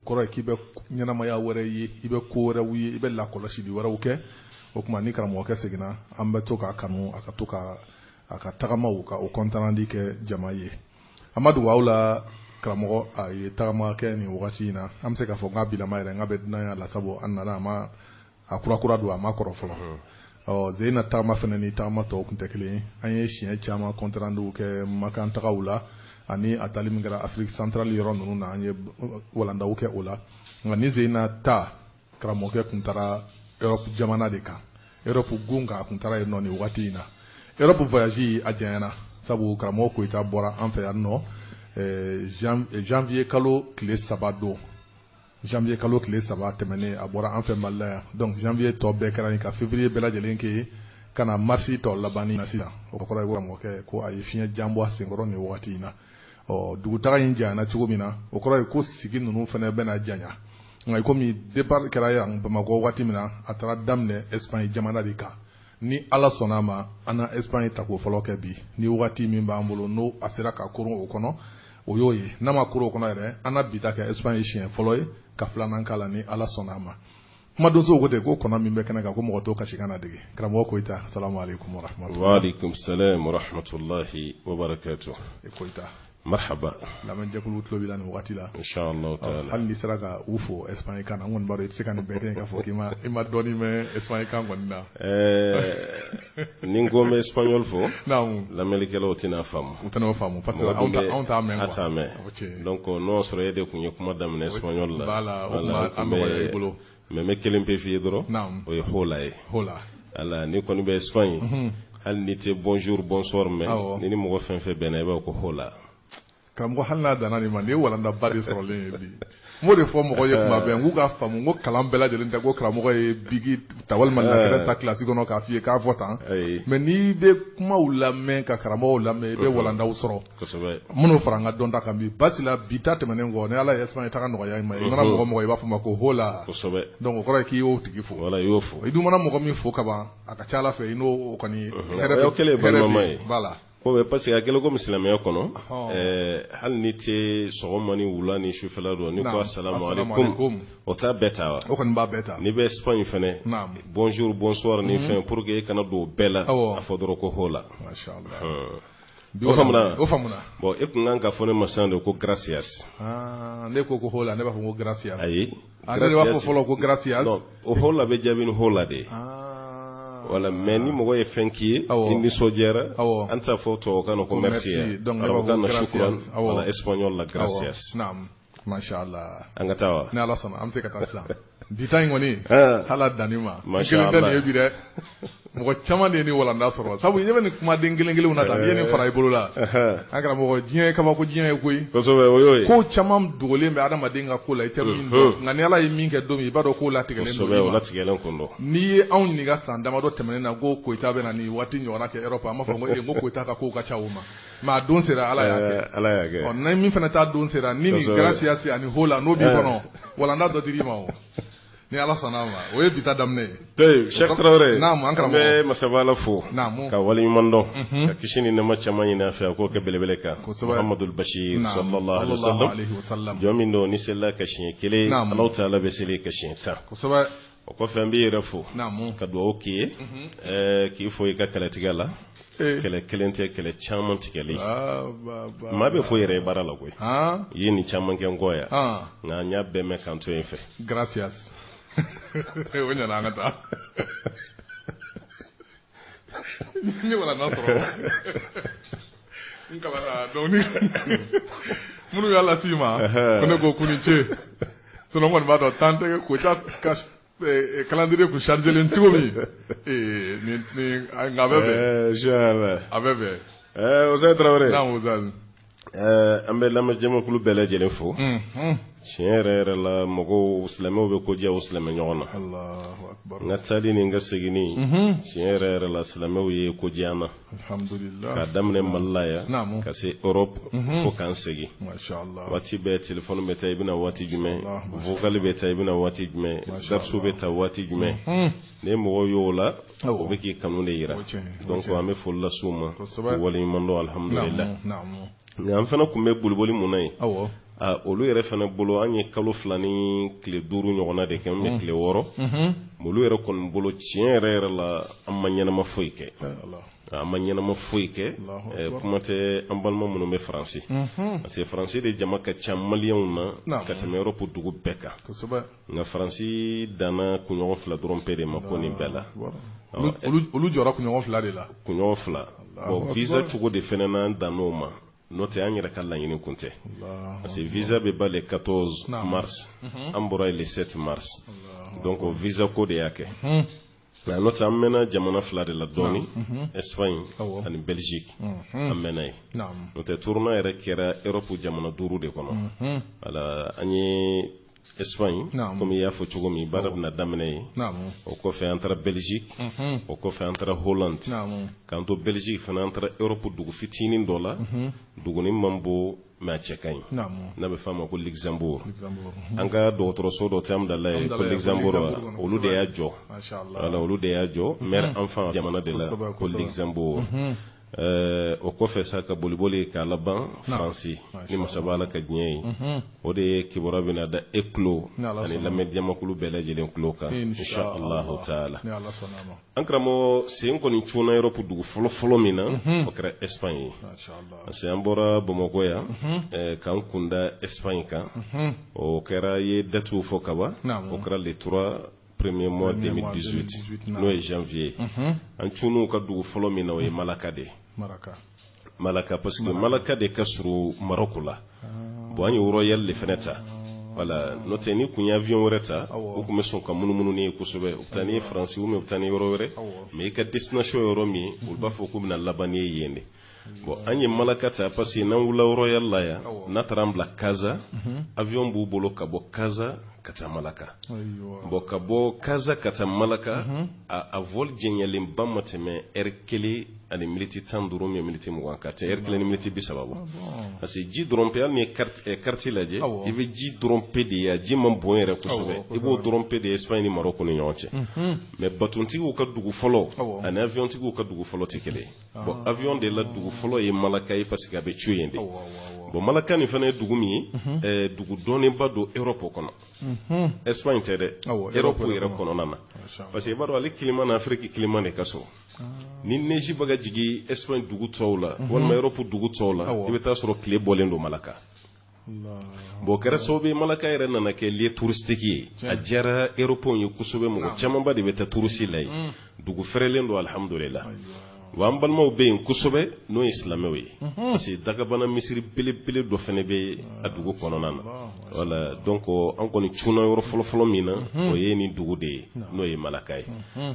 kɔrɔ k'i bɛ ɲɛnamaya wɛrɛ ye i bɛ ko wɛrɛw ye i bɛ lakɔlɔsili wɛrɛw kɛ o kuma ni karamɔgɔkɛ seginna an bɛ to k'a kanu a ka to ka a ka tagamaw ka o kɔntanandi kɛ jama ye Amadu aw la karamɔgɔ a ye tagama kɛ nin wagati in na an bɛ se k'a fɔ k'a bilama yɛrɛ n ka bɛ dunan la sabu an nana a kura don a ma kɔrɔ fɔlɔ Zeyina tagama fana ni tagama tɔw tun tɛ kelen an ye siɲɛ caman kɔntanandiw kɛ makan tagaw la ani a tali min kɛra Afrique centrale yɔrɔ ninnu na an ye walandaw kɛ o la nka ni Zeyina ta karamɔgɔkɛ tun taara Europe jamana de kan Europe gun kan a tun taara yen nɔ nin wagati in na Europe voyage a janyana sabu karamɔgɔ Koyita bɔra an fɛ yan nɔ janvier kalo tile 3 don janvier kalo tile 3 tɛmɛnen a bɔra an fɛ Mali la yan donc janvier tɔ bɛɛ kɛra nin ka février bɛɛ lajɛlen kɛ ka na mars tɔ labanni na sisan o kɔrɔ ye karamɔgɔkɛ ko a ye fiɲɛ jan bɔ a senkɔrɔ nin wagati in na dugutaga in janyana cogo min na o kɔrɔ ye ko sigi ninnu fana bɛna janya nka komi départ kɛra yan Bamakɔ wagati min na a taara daminɛ Espagne jamana de kan ni Ala sɔnna ma an na Espagne tako fɔlɔ kɛ bi ni wagati min b'an bolo n'o a sera ka koron o kɔnɔ o y'o ye n'a ma koron o kɔnɔ yɛrɛ an na bita kɛ Espagne siɲɛ fɔlɔ ye ka filanan k'a la ni Ala sɔnna ma kuma donso ko ten ko kɔnɔ min bɛ kɛnɛ kan ko mɔgɔ to kasi kana dege karamɔgɔ Koyita salamu alaikum wa rahmatullahi wa alaikum salam wa rahmatullahi wa barakatuh Koyita marhaba lamɛn jɛkulu tulo b'i la nin wagati la inshallah taala hali ni sera ka u fo Espagne kan an kɔni b'a dɔn i tɛ se ka nin bɛɛ kɛ k'a fɔ k'i ma dɔɔni mɛn Espagne kan kɔni na ni n ko n bɛ espagnol fo naamu lamɛnnikɛlaw tɛna faamu u tɛna o faamu parce que anw t'a mɛn quoi donc n'o sɔrɔ e de tun ye kuma daminɛ espagnol la voilà o kuma an nɔgɔya i bolo mais n bɛ kelen pe f'i ye dɔrɔn o ye hola ye ala ni kɔni bɛ Espagne hali ni tɛ bonjour bonsoir mɛn ni mɔgɔ fɛn fɛn bɛnna i b'a ko hola karamɔgɔ hali n'a danna nin ma nin ye walanda ba de sɔrɔlen ye bi m'o de fɔ mɔgɔ ye kuma bɛɛ n k'u ka faamu n ko kalan bɛɛ lajɛlen tɛ ko karamɔgɔ ye bigi ta walima lakɛrɛ ta kilasi kɔnɔ k'a f'i ye k'a fɔ tan mais n'i bɛ kumaw lamɛn ka karamɔgɔw lamɛn i bɛ walandaw sɔrɔ minnu fara n ka dɔnta kan bi basi la bi ta tɛmɛnen kɔ ni Ala ye Espagne taga nɔgɔya i ma i mana mɔgɔ mɔgɔ i b'a fɔ ma ko hola donc o kɔrɔ ye k'i y'o tigi fo i dun mana mɔgɔ min fo ka ban a ka ca Ala fɛ i n'o kɔni hɛrɛ bɛ voilà ko bɛ parce que a kɛlen ko silamɛya kɔnɔ hali ni tɛ sɔgɔma ni wula ni sufɛla don ni ko assalamu alaikum o t'a bɛɛ ta wa o kɔni b'a bɛɛ ta ni bɛ Espagne fɛnɛ bonjour bonsoir ni fɛn pour que e kana don bɛɛ la a fɔ dɔrɔn ko hola o faamuna bon e kun kan ka fɔ ne ma sisan de ko gracias ne ko hola ne b'a fɔ ko gracias ayi ne b'a fɔ fɔlɔ ko gracias o hola bɛ jaabi ni hola de wala mais ni mɔgɔ ye fɛn k'i ye i nisɔndiyara an t'a fɔ tubabukan na ko merci arabukan na shukran wala espagnol la gracias naam masha Allah an ka taa wa ni Ala sɔnna an bɛ se ka taa sisan bi ta in kɔni hala danni ma masha Allah kelen tɛ nin ye bi dɛ mɔgɔ caman de ye ni walanda sɔrɔ sabu ɲɛ bɛ nin kumaden kelen kelenw na tan n'i ye nin fara i bolo la an karamɔgɔ diɲɛ ye kabako diɲɛ ye koyi kosɛbɛ o y'o ye ko caman dogolen bɛ adamaden ka ko la i tɛ min dɔn nka ni Ala ye min kɛ don min i b'a dɔn ko latigɛlen don kosɛbɛ o latigɛlen kun don n'i ye anw ɲininka san damadɔ tɛmɛnen na ko Koyita bɛ na nin waati ɲɔgɔnna kɛ Europe an b'a fɔ ko Koyita ka kow ka ca o ma mais a don sera Ala y'a kɛ ɔ ni min fana ta don sera ni nin gracias ani hola n'o b'i kɔnɔ walanda dɔ dir'i ma o ni Ala sɔnna ma o ye bi ta daminɛ ye to Cheikh Traoré naam an karamɔgɔ bɛ masabala fo ka waleɲuman dɔn ka kisi ni nɛɛma caman ɲini a fɛ a k'o kɛ belebele kan Muhammadul Bashir sallallahu alaihi wasallam jɔn min don ni selila ka siɲɛ kelen Alahu Taala bɛ seli ka siɲɛ 10 kosɛbɛ o kɔfɛ n b'i yɛrɛ fo ka dugawu k'i ye k'i fo i ka kɛlɛtigɛ la kɛlɛ kelen tɛ kɛlɛ caman tigɛli maa bɛ fo yɛrɛ ye baara la koyi i ye nin caman kɛ n kɔ yan nka n y'a bɛɛ mɛn kan to yen fɛ gracias o ɲana an ka taa ni wala n'a sɔrɔ n kalara donc ni minnu y'a las'i ma ko ne ko k'u ni ce sinon n kɔni b'a dɔn temps tɛ Koyita ka calendrier kun chargelen cogo min nka a bɛ bɛn a bɛ bɛn Ousseyn Traoré naam Ousseyn an bɛ lamɛnjɛmɛkulu bɛɛ lajɛlen fo tiɲɛ yɛrɛ yɛrɛ la mɔgɔw silamɛw bɛ ko diya o silamɛ ɲɔgɔn na n ka taali ni n ka seginni tiɲɛ yɛrɛ yɛrɛ la silamɛw ye ko diya an na k'a daminɛ Mali la yan ka se Europe fo k'an segin waati bɛɛ telefɔni bɛ taa i bɛna waati jumɛn vocal bɛ taa i bɛna waati jumɛn darsu bɛ taa waati jumɛn ni mɔgɔw y'o la o bɛ k'i kanu de yira donc an bɛ foli las'u ma k'u waleɲuman dɔn alhamdulillah nka an fana tun bɛ boliboli mun na ye olu yɛrɛ fana bolo an ye kalo 2 ni tile 5 ɲɔgɔnna de kɛ mais tile 6 olu yɛrɛ kɔni bolo tiɲɛ yɛrɛ la an ma ɲɛnama foyi kɛ an ma ɲɛnama foyi kɛ kuma tɛ an balima minnu bɛ faransi parce que faransi de jama ka ca maliyɛnw na ka tɛmɛ Europe dugu bɛɛ kan nka faransi danna kunɲɔgɔn 2 dɔrɔn pe de ma ko nin bɛɛ la olu jɔra kunɲɔgɔn 2 de la kunɲɔgɔn 2 bon visa cogo de fana n'an dann'o ma n'o tɛ an yɛrɛ ka laɲini kun tɛ parce que visa bɛ ba le 14 mars an bɔra le 7 mars donc o visa ko de y'a kɛ n'o tɛ an mɛnna jamana 2 de la dɔɔni Espagne ani Belgique an mɛnna ye n'o tɛ tournoi yɛrɛ kɛra Europe jamana 5 de kɔnɔ voilà an ye Espagne comme i y'a fɔ cogo min baara bɛna daminɛ ye o kɔfɛ an taara Belgique o kɔfɛ an taara Hollande k'an to Belgique fana an taara Europe dugu fitinin dɔ la dugunin man bon mais a cɛ ka ɲi n'a bɛ f'a ma ko Luxembourg an ka dɔgɔtɔrɔso dɔ tɛ Amdala ye ko Luxembourg olu de y'a jɔ voilà olu de y'a jɔ maire enfant jamana de la ko Luxembourg o kɔfɛ sa ka boliboli k'a laban Faransi ni masaba Ala ka diɲɛ ye o de ye kibaruya bɛna da e kulo ani lamɛn jamakulu bɛɛ lajɛlen kulo kan inshallahu taala an karamɔgɔ sen kɔni cunna Europe dugu fɔlɔ min na o kɛra Espagne ye parce que an bɔra Bamakɔ yan k'an kunda Espagne kan o kɛra ye datuw fɔ kaban o kɛra le 3 premier mois 2018 n'o ye janvier an cunnu ka dugu fɔlɔ min na o ye Malaka de Malaka parce que Malaka de ka surun Maroc la bon an ye royal le fɛnɛ ta voilà n'o tɛ ni kun ye avion wɛrɛ ta o kun bɛ sɔn ka munumunu ni ye kosɛbɛ u bɛ taa ni ye Faransi ou bien u bɛ taa ni yɔrɔ wɛrɛ mais i ka destination yɔrɔ min olu b'a fɔ k'u bɛna laban ni ye yen de bon an ye Malaka ta parce que n'an wulila royal la yan n'a taara an bila Casa avion b'u bolo ka bɔ Casa ka taa Malaka bon ka bɔ Casa ka taa Malaka a vol jɛɲɛlenba ma tɛmɛ heure 1 ani miniti 15 min miniti 20 ka tɛ heure 1 ni miniti 30 bɔ parce que ji dɔrɔn pe hali ni ye carte lajɛ i bɛ ji dɔrɔn pe de ye a ji man bon yɛrɛ kosɛbɛ i b'o dɔrɔn pe de ye Espagne ni Maroc ni ɲɔgɔn cɛ mais batontigiw ka dugu fɔlɔ ani avion tigiw ka dugu fɔlɔ tɛ kelen bon avion de la dugu fɔlɔ ye Malaka ye parce que a bɛ cu yen de bon Malaka nin fana ye dugu min ye dugu dɔɔninba don Europe kɔnɔ Espagne tɛ dɛ Europe yɛrɛ kɔnɔna na parce que i b'a dɔn ale climat na Afrique climat de ka sɔrɔ ni neige bɛ ka jigin Espagne dugu tɔw la walima Europe dugu tɔw la i bɛ taa sɔrɔ tile bɔlen don Malaka bon kɛra sababu ye Malaka yɛrɛ nana kɛ lieu touristique ye a diyara Européens ye kosɛbɛ mɔgɔ camanba de bɛ taa touriste la yen dugu fɛrɛlen don alhamdulillah wa an balimaw bɛ yen kosɛbɛ n'o ye silamɛw ye parce que dagabana misiri belebele dɔ fana bɛ a dugu kɔnɔna na voilà donc an kɔni cunna yɔrɔ fɔlɔfɔlɔ min na o ye nin dugu de ye n'o ye Malaka ye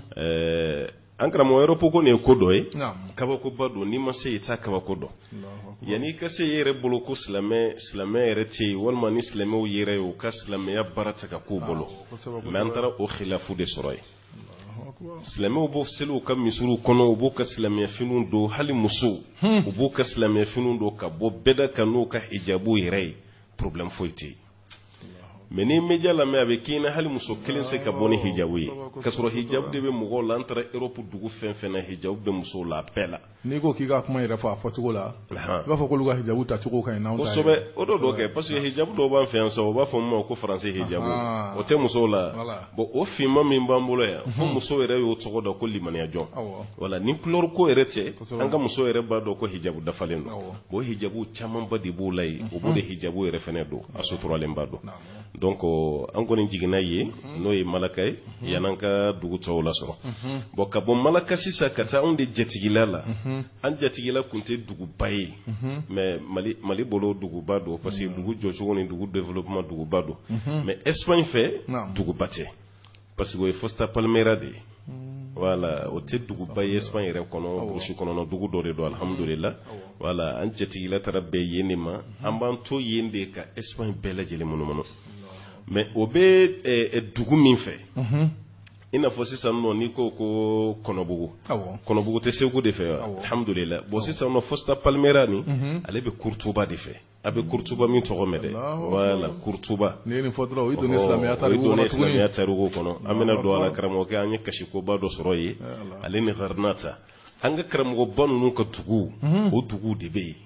an karamɔgɔ Europe ko nin ye ko dɔ ye kabakoba don n'i ma se i t'a kabako dɔn yanni i ka se i yɛrɛ bolo ko silamɛ yɛrɛ tɛ yen walima ni silamɛw yɛrɛ ye u ka silamɛya baara tɛ ka k'u bolo mais an taara o khilafu de sɔrɔ yen silamɛw b'o seliw ka misiriw kɔnɔ u b'u ka silamɛya finiw don hali musow u b'u ka silamɛya finiw don ka bɔ bɛda kan n'u ka hijabu yɛrɛ ye problème foyi tɛ yen mais ni media lamɛn a bɛ k'i na hali muso kelen se ka bɔ ni hijabu ye ka sɔrɔ hijabu de bɛ mɔgɔw la an taara Europe dugu fɛn fɛn na hijabu bɛ musow la a bɛɛ la n'i ko k'i ka kuma yɛrɛ fɔ a fɔcogo la i b'a fɔ k'olu ka hijabu tacogo ka ɲi n'anw ta ye kosɛbɛ o dɔ kɛ parce que hijabu dɔw b'an fɛ yan sa o b'a fɔ min ma ko faransi hijabu o tɛ musow la bon o finman min b'an bolo yan fo musow yɛrɛ y'o tɔgɔ dɔn ko limaniya jɔn voilà ni couleur ko yɛrɛ tɛ an ka musow yɛrɛ b'a dɔn ko hijabu dafalen don bon hijabu camanba de b'o la yen o b'o de hijabu yɛrɛ fɛnɛ don a suturalen ba don donc an kɔni jiginna ye n'o ye Malaka ye yan'an ka dugu tɔw lasɔrɔ bon ka bɔ Malaka sisan ka taa anw de jatigila la an jatigila kun tɛ duguba ye mais Mali bolo duguba don parce que dugu jɔcogo ni dugu développement duguba don mais Espagne fɛ duguba tɛ parce que o ye Costa Palmera de ye voilà o tɛ duguba ye Espagne yɛrɛ kɔnɔ burusi kɔnɔna dugu dɔ de don alhamdulillah voilà an jatigila taara bɛn yen de ma an b'an to yen de ka Espagne bɛɛ lajɛlen munumunu mais o bɛ dugu min fɛ i n'a fɔ sisan nɔ n'i ko ko Kɔnɔbugu tɛ Segu de fɛ alhamdulillah bon sisan nɔ Costa Palmera ni ale bɛ Kurtuba de fɛ a bɛ Kurtuba min tɔgɔ mɛn dɛ voilà Kurtuba ni nin fɔ dɔrɔn o ye donné silamɛya tariku kɔnɔ an bɛna don a la karamɔgɔkɛ an ye kasikoba dɔ sɔrɔ yen ale ni Gharnata an ka karamɔgɔba ninnu ka dugu o dugu de bɛ yen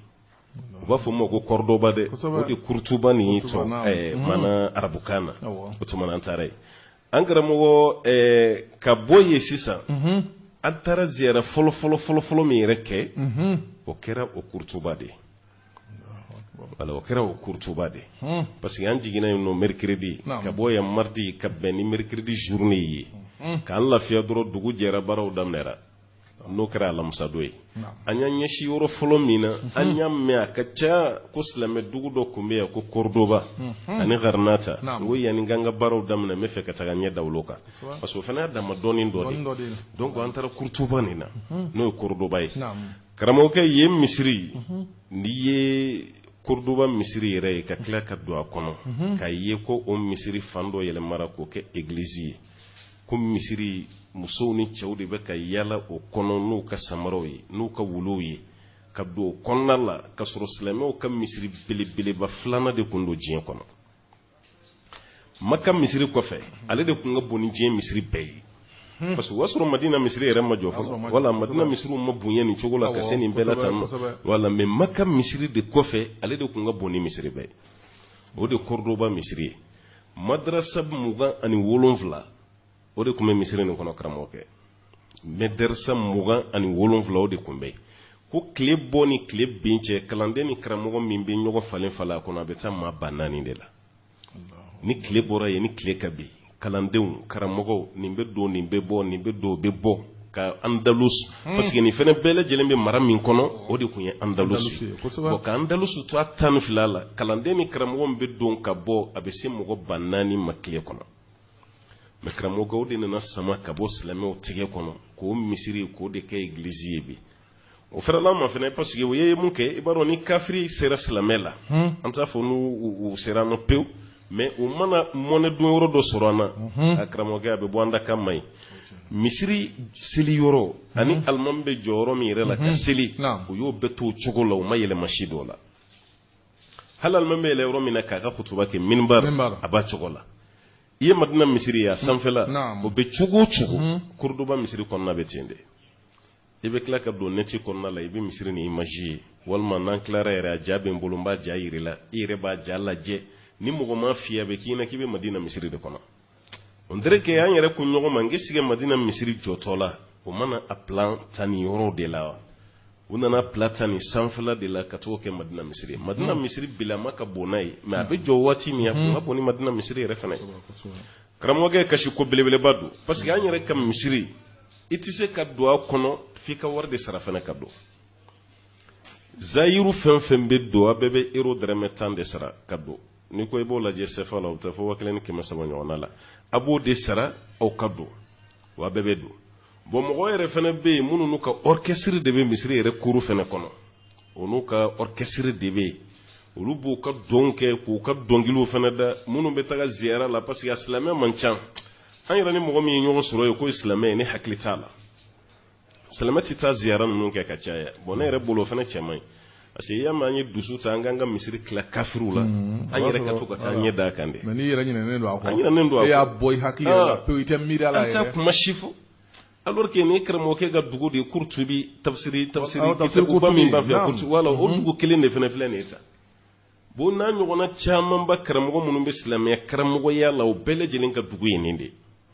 u b'a fɔ ma ko Cordoba de o de Kurtuba ni to mana arabukana o tuma an taara ye an karamɔgɔ ka bɔ ye sisan an taara ziyara fɔlɔ min yɛrɛ kɛ o kɛra o Kurtuba de wala o kɛra o Kurtuba de parce que an jiginna yen nɔ mercredi ka bɔ yan mardi ka bɛn ni mercredi journée ye k'an lafiya dɔrɔn dugu jɛra baaraw daminɛra n'o kɛra alamisa don ye an y'an ɲɛsi yɔrɔ fɔlɔ min na an y'a mɛn a ka ca ko silamɛ dugu dɔ tun bɛ yan ko Cordoba ani Garnata n ko yanni k'an ka baaraw daminɛ n bɛ fɛ ka taga ɲɛ da olu kan parce que o fana y'a dama dɔɔnin dɔ de donc an taara Kurtuba nin na n'o ye Cordoba ye karamɔgɔkɛ yen misiri n'i ye Cordoba misiri yɛrɛ ye ka tila ka don a kɔnɔ k'a ye ko o misiri fan dɔ yɛlɛmara k'o kɛ église ye ko misiri musow ni cɛw de bɛ ka yala o kɔnɔ n'u ka samaraw ye n'u ka wuluw ye ka don o kɔnɔna la ka sɔrɔ silamɛw ka misiri belebeleba filanan de tun don diɲɛ kɔnɔ Maka misiri kɔfɛ ale de tun ka bon ni diɲɛ misiri bɛɛ ye parce que o y'a sɔrɔ Madina misiri yɛrɛ ma jɔ fɔlɔ wala Madina misiriw ma bonya nin cogo la ka se nin bɛɛ la tan wala mais Maka misiri de kɔfɛ ale de tun ka bon ni misiri bɛɛ ye o de Cordoba misiri ye madrasa 27 o de tun bɛ misiri nin kɔnɔ karamɔgɔkɛ madrasa 27 o de tun bɛ ko tile bɔ ni tile bin cɛ kalanden ni karamɔgɔ min bɛ ɲɔgɔn falen a kɔnɔ a bɛ taa maa 4 de la ni tile bɔra yen ni tile ka bin kalandenw karamɔgɔw nin bɛ don nin bɛ bɔ nin bɛ don o bɛ bɔ ka Andalus parce que nin fɛnɛ bɛɛ lajɛlen bɛ mara min kɔnɔ o de tun ye Andalus bon ka Andalus to a 12 la kalanden ni karamɔgɔ min bɛ don ka bɔ a bɛ se mɔgɔ 4 ma tile kɔnɔ mais karamɔgɔw de nana sama ka bɔ silamɛw tigɛ kɔnɔ k'o misiri k'o de kɛ église ye bi o fɛrɛla ma fɛnɛ parce que o ye mun kɛ i b'a dɔn ni kafiri sera silamɛ la an t'a fɔ n'u sera an na pewu mais u mana mɔnɛ don yɔrɔ dɔ sɔrɔ an na a karamɔgɔkɛ a bɛ bɔ an da kan ma ye misiri seli yɔrɔ ani alimami bɛ jɔ yɔrɔ min yɛrɛ la ka seli u y'o bɛɛ to o cogo la u ma yɛlɛma si dɔ la hali alimami bɛ yɛlɛ yɔrɔ min na k'a ka kutuba kɛ minbar a b'a cogo la i ye Madina misiri ye a sanfɛla o bɛ cogo o cogo Cordoba misiri kɔnɔna bɛ ten de i bɛ tila ka don neti kɔnɔna la i bɛ misiri ni image ye walima n'an tilara yɛrɛ a ja bɛ n bolo n b'a ja yir'i la i yɛrɛ b'a ja lajɛ ni mɔgɔ ma fiyɛ a bɛ k'i na k'i bɛ Madina misiri de kɔnɔ on dirait que an yɛrɛ ko ɲɔgɔn ma n k'i Madina misiri jɔtɔ la o mana a plan ta nin yɔrɔ de la u nana plan ta nin sanfɛla de la ka t'o kɛ Madina misiri Madina misiri bilama ka bon n'a ye mais a bɛ jɔ waati min a tun ka bon ni Madina misiri yɛrɛ fana ye karamɔgɔkɛ kasi ko belebeleba don parce que an yɛrɛ ka misiri i tɛ se ka don a kɔnɔ f'i ka wari de sara fana ka don zayiru fɛn fɛn bɛ don a bɛɛ bɛ euro dɛrɛmɛ 10 de sara ka don ni ko i b'o lajɛ CFA la o tɛ fɔ 1,300 ɲɔgɔnna la a b'o de sara aw ka don wa bɛɛ bɛ don bon mɔgɔ yɛrɛ fana bɛ yen minnu n'u ka orchestre de bɛ misiri yɛrɛ kuru fana kɔnɔ o n'u ka orchestre de bɛ yen olu b'u ka dɔn kɛ k'u ka dɔnkiliw fana da minnu bɛ taga ziyara la parce que a silamɛ man ca an yɛrɛ ni mɔgɔ min ye ɲɔgɔn sɔrɔ ye k'o ye silamɛ ye ne hakili t'a la silamɛ tɛ taa ziyara ninnu kɛ ka caya bon ne yɛrɛ bolo o fana cɛ man ɲi parce que yamma an ye dusu ta an k'an ka misiri tila kafiriw la an yɛrɛ ka to ka taa ɲɛ da kan de mais n'i yɛrɛ ɲinɛnen don a kɔ an ɲinɛnen don a kɔ e y'a bɔ i hakili yɛrɛ la pewu i tɛ miiri a la yɛrɛ an t'a kuma si fɔ alors que ni karamɔgɔkɛ ka dugu de ye Kurtubi tafsiri kitabuba min b'a fɛ Kurtubi wala o dugu kelen de fana filɛ nin ye ta bon n'a ɲɔgɔnna camanba karamɔgɔ minnu bɛ silamɛya karamɔgɔya la o bɛɛ lajɛlen ka dugu ye nin de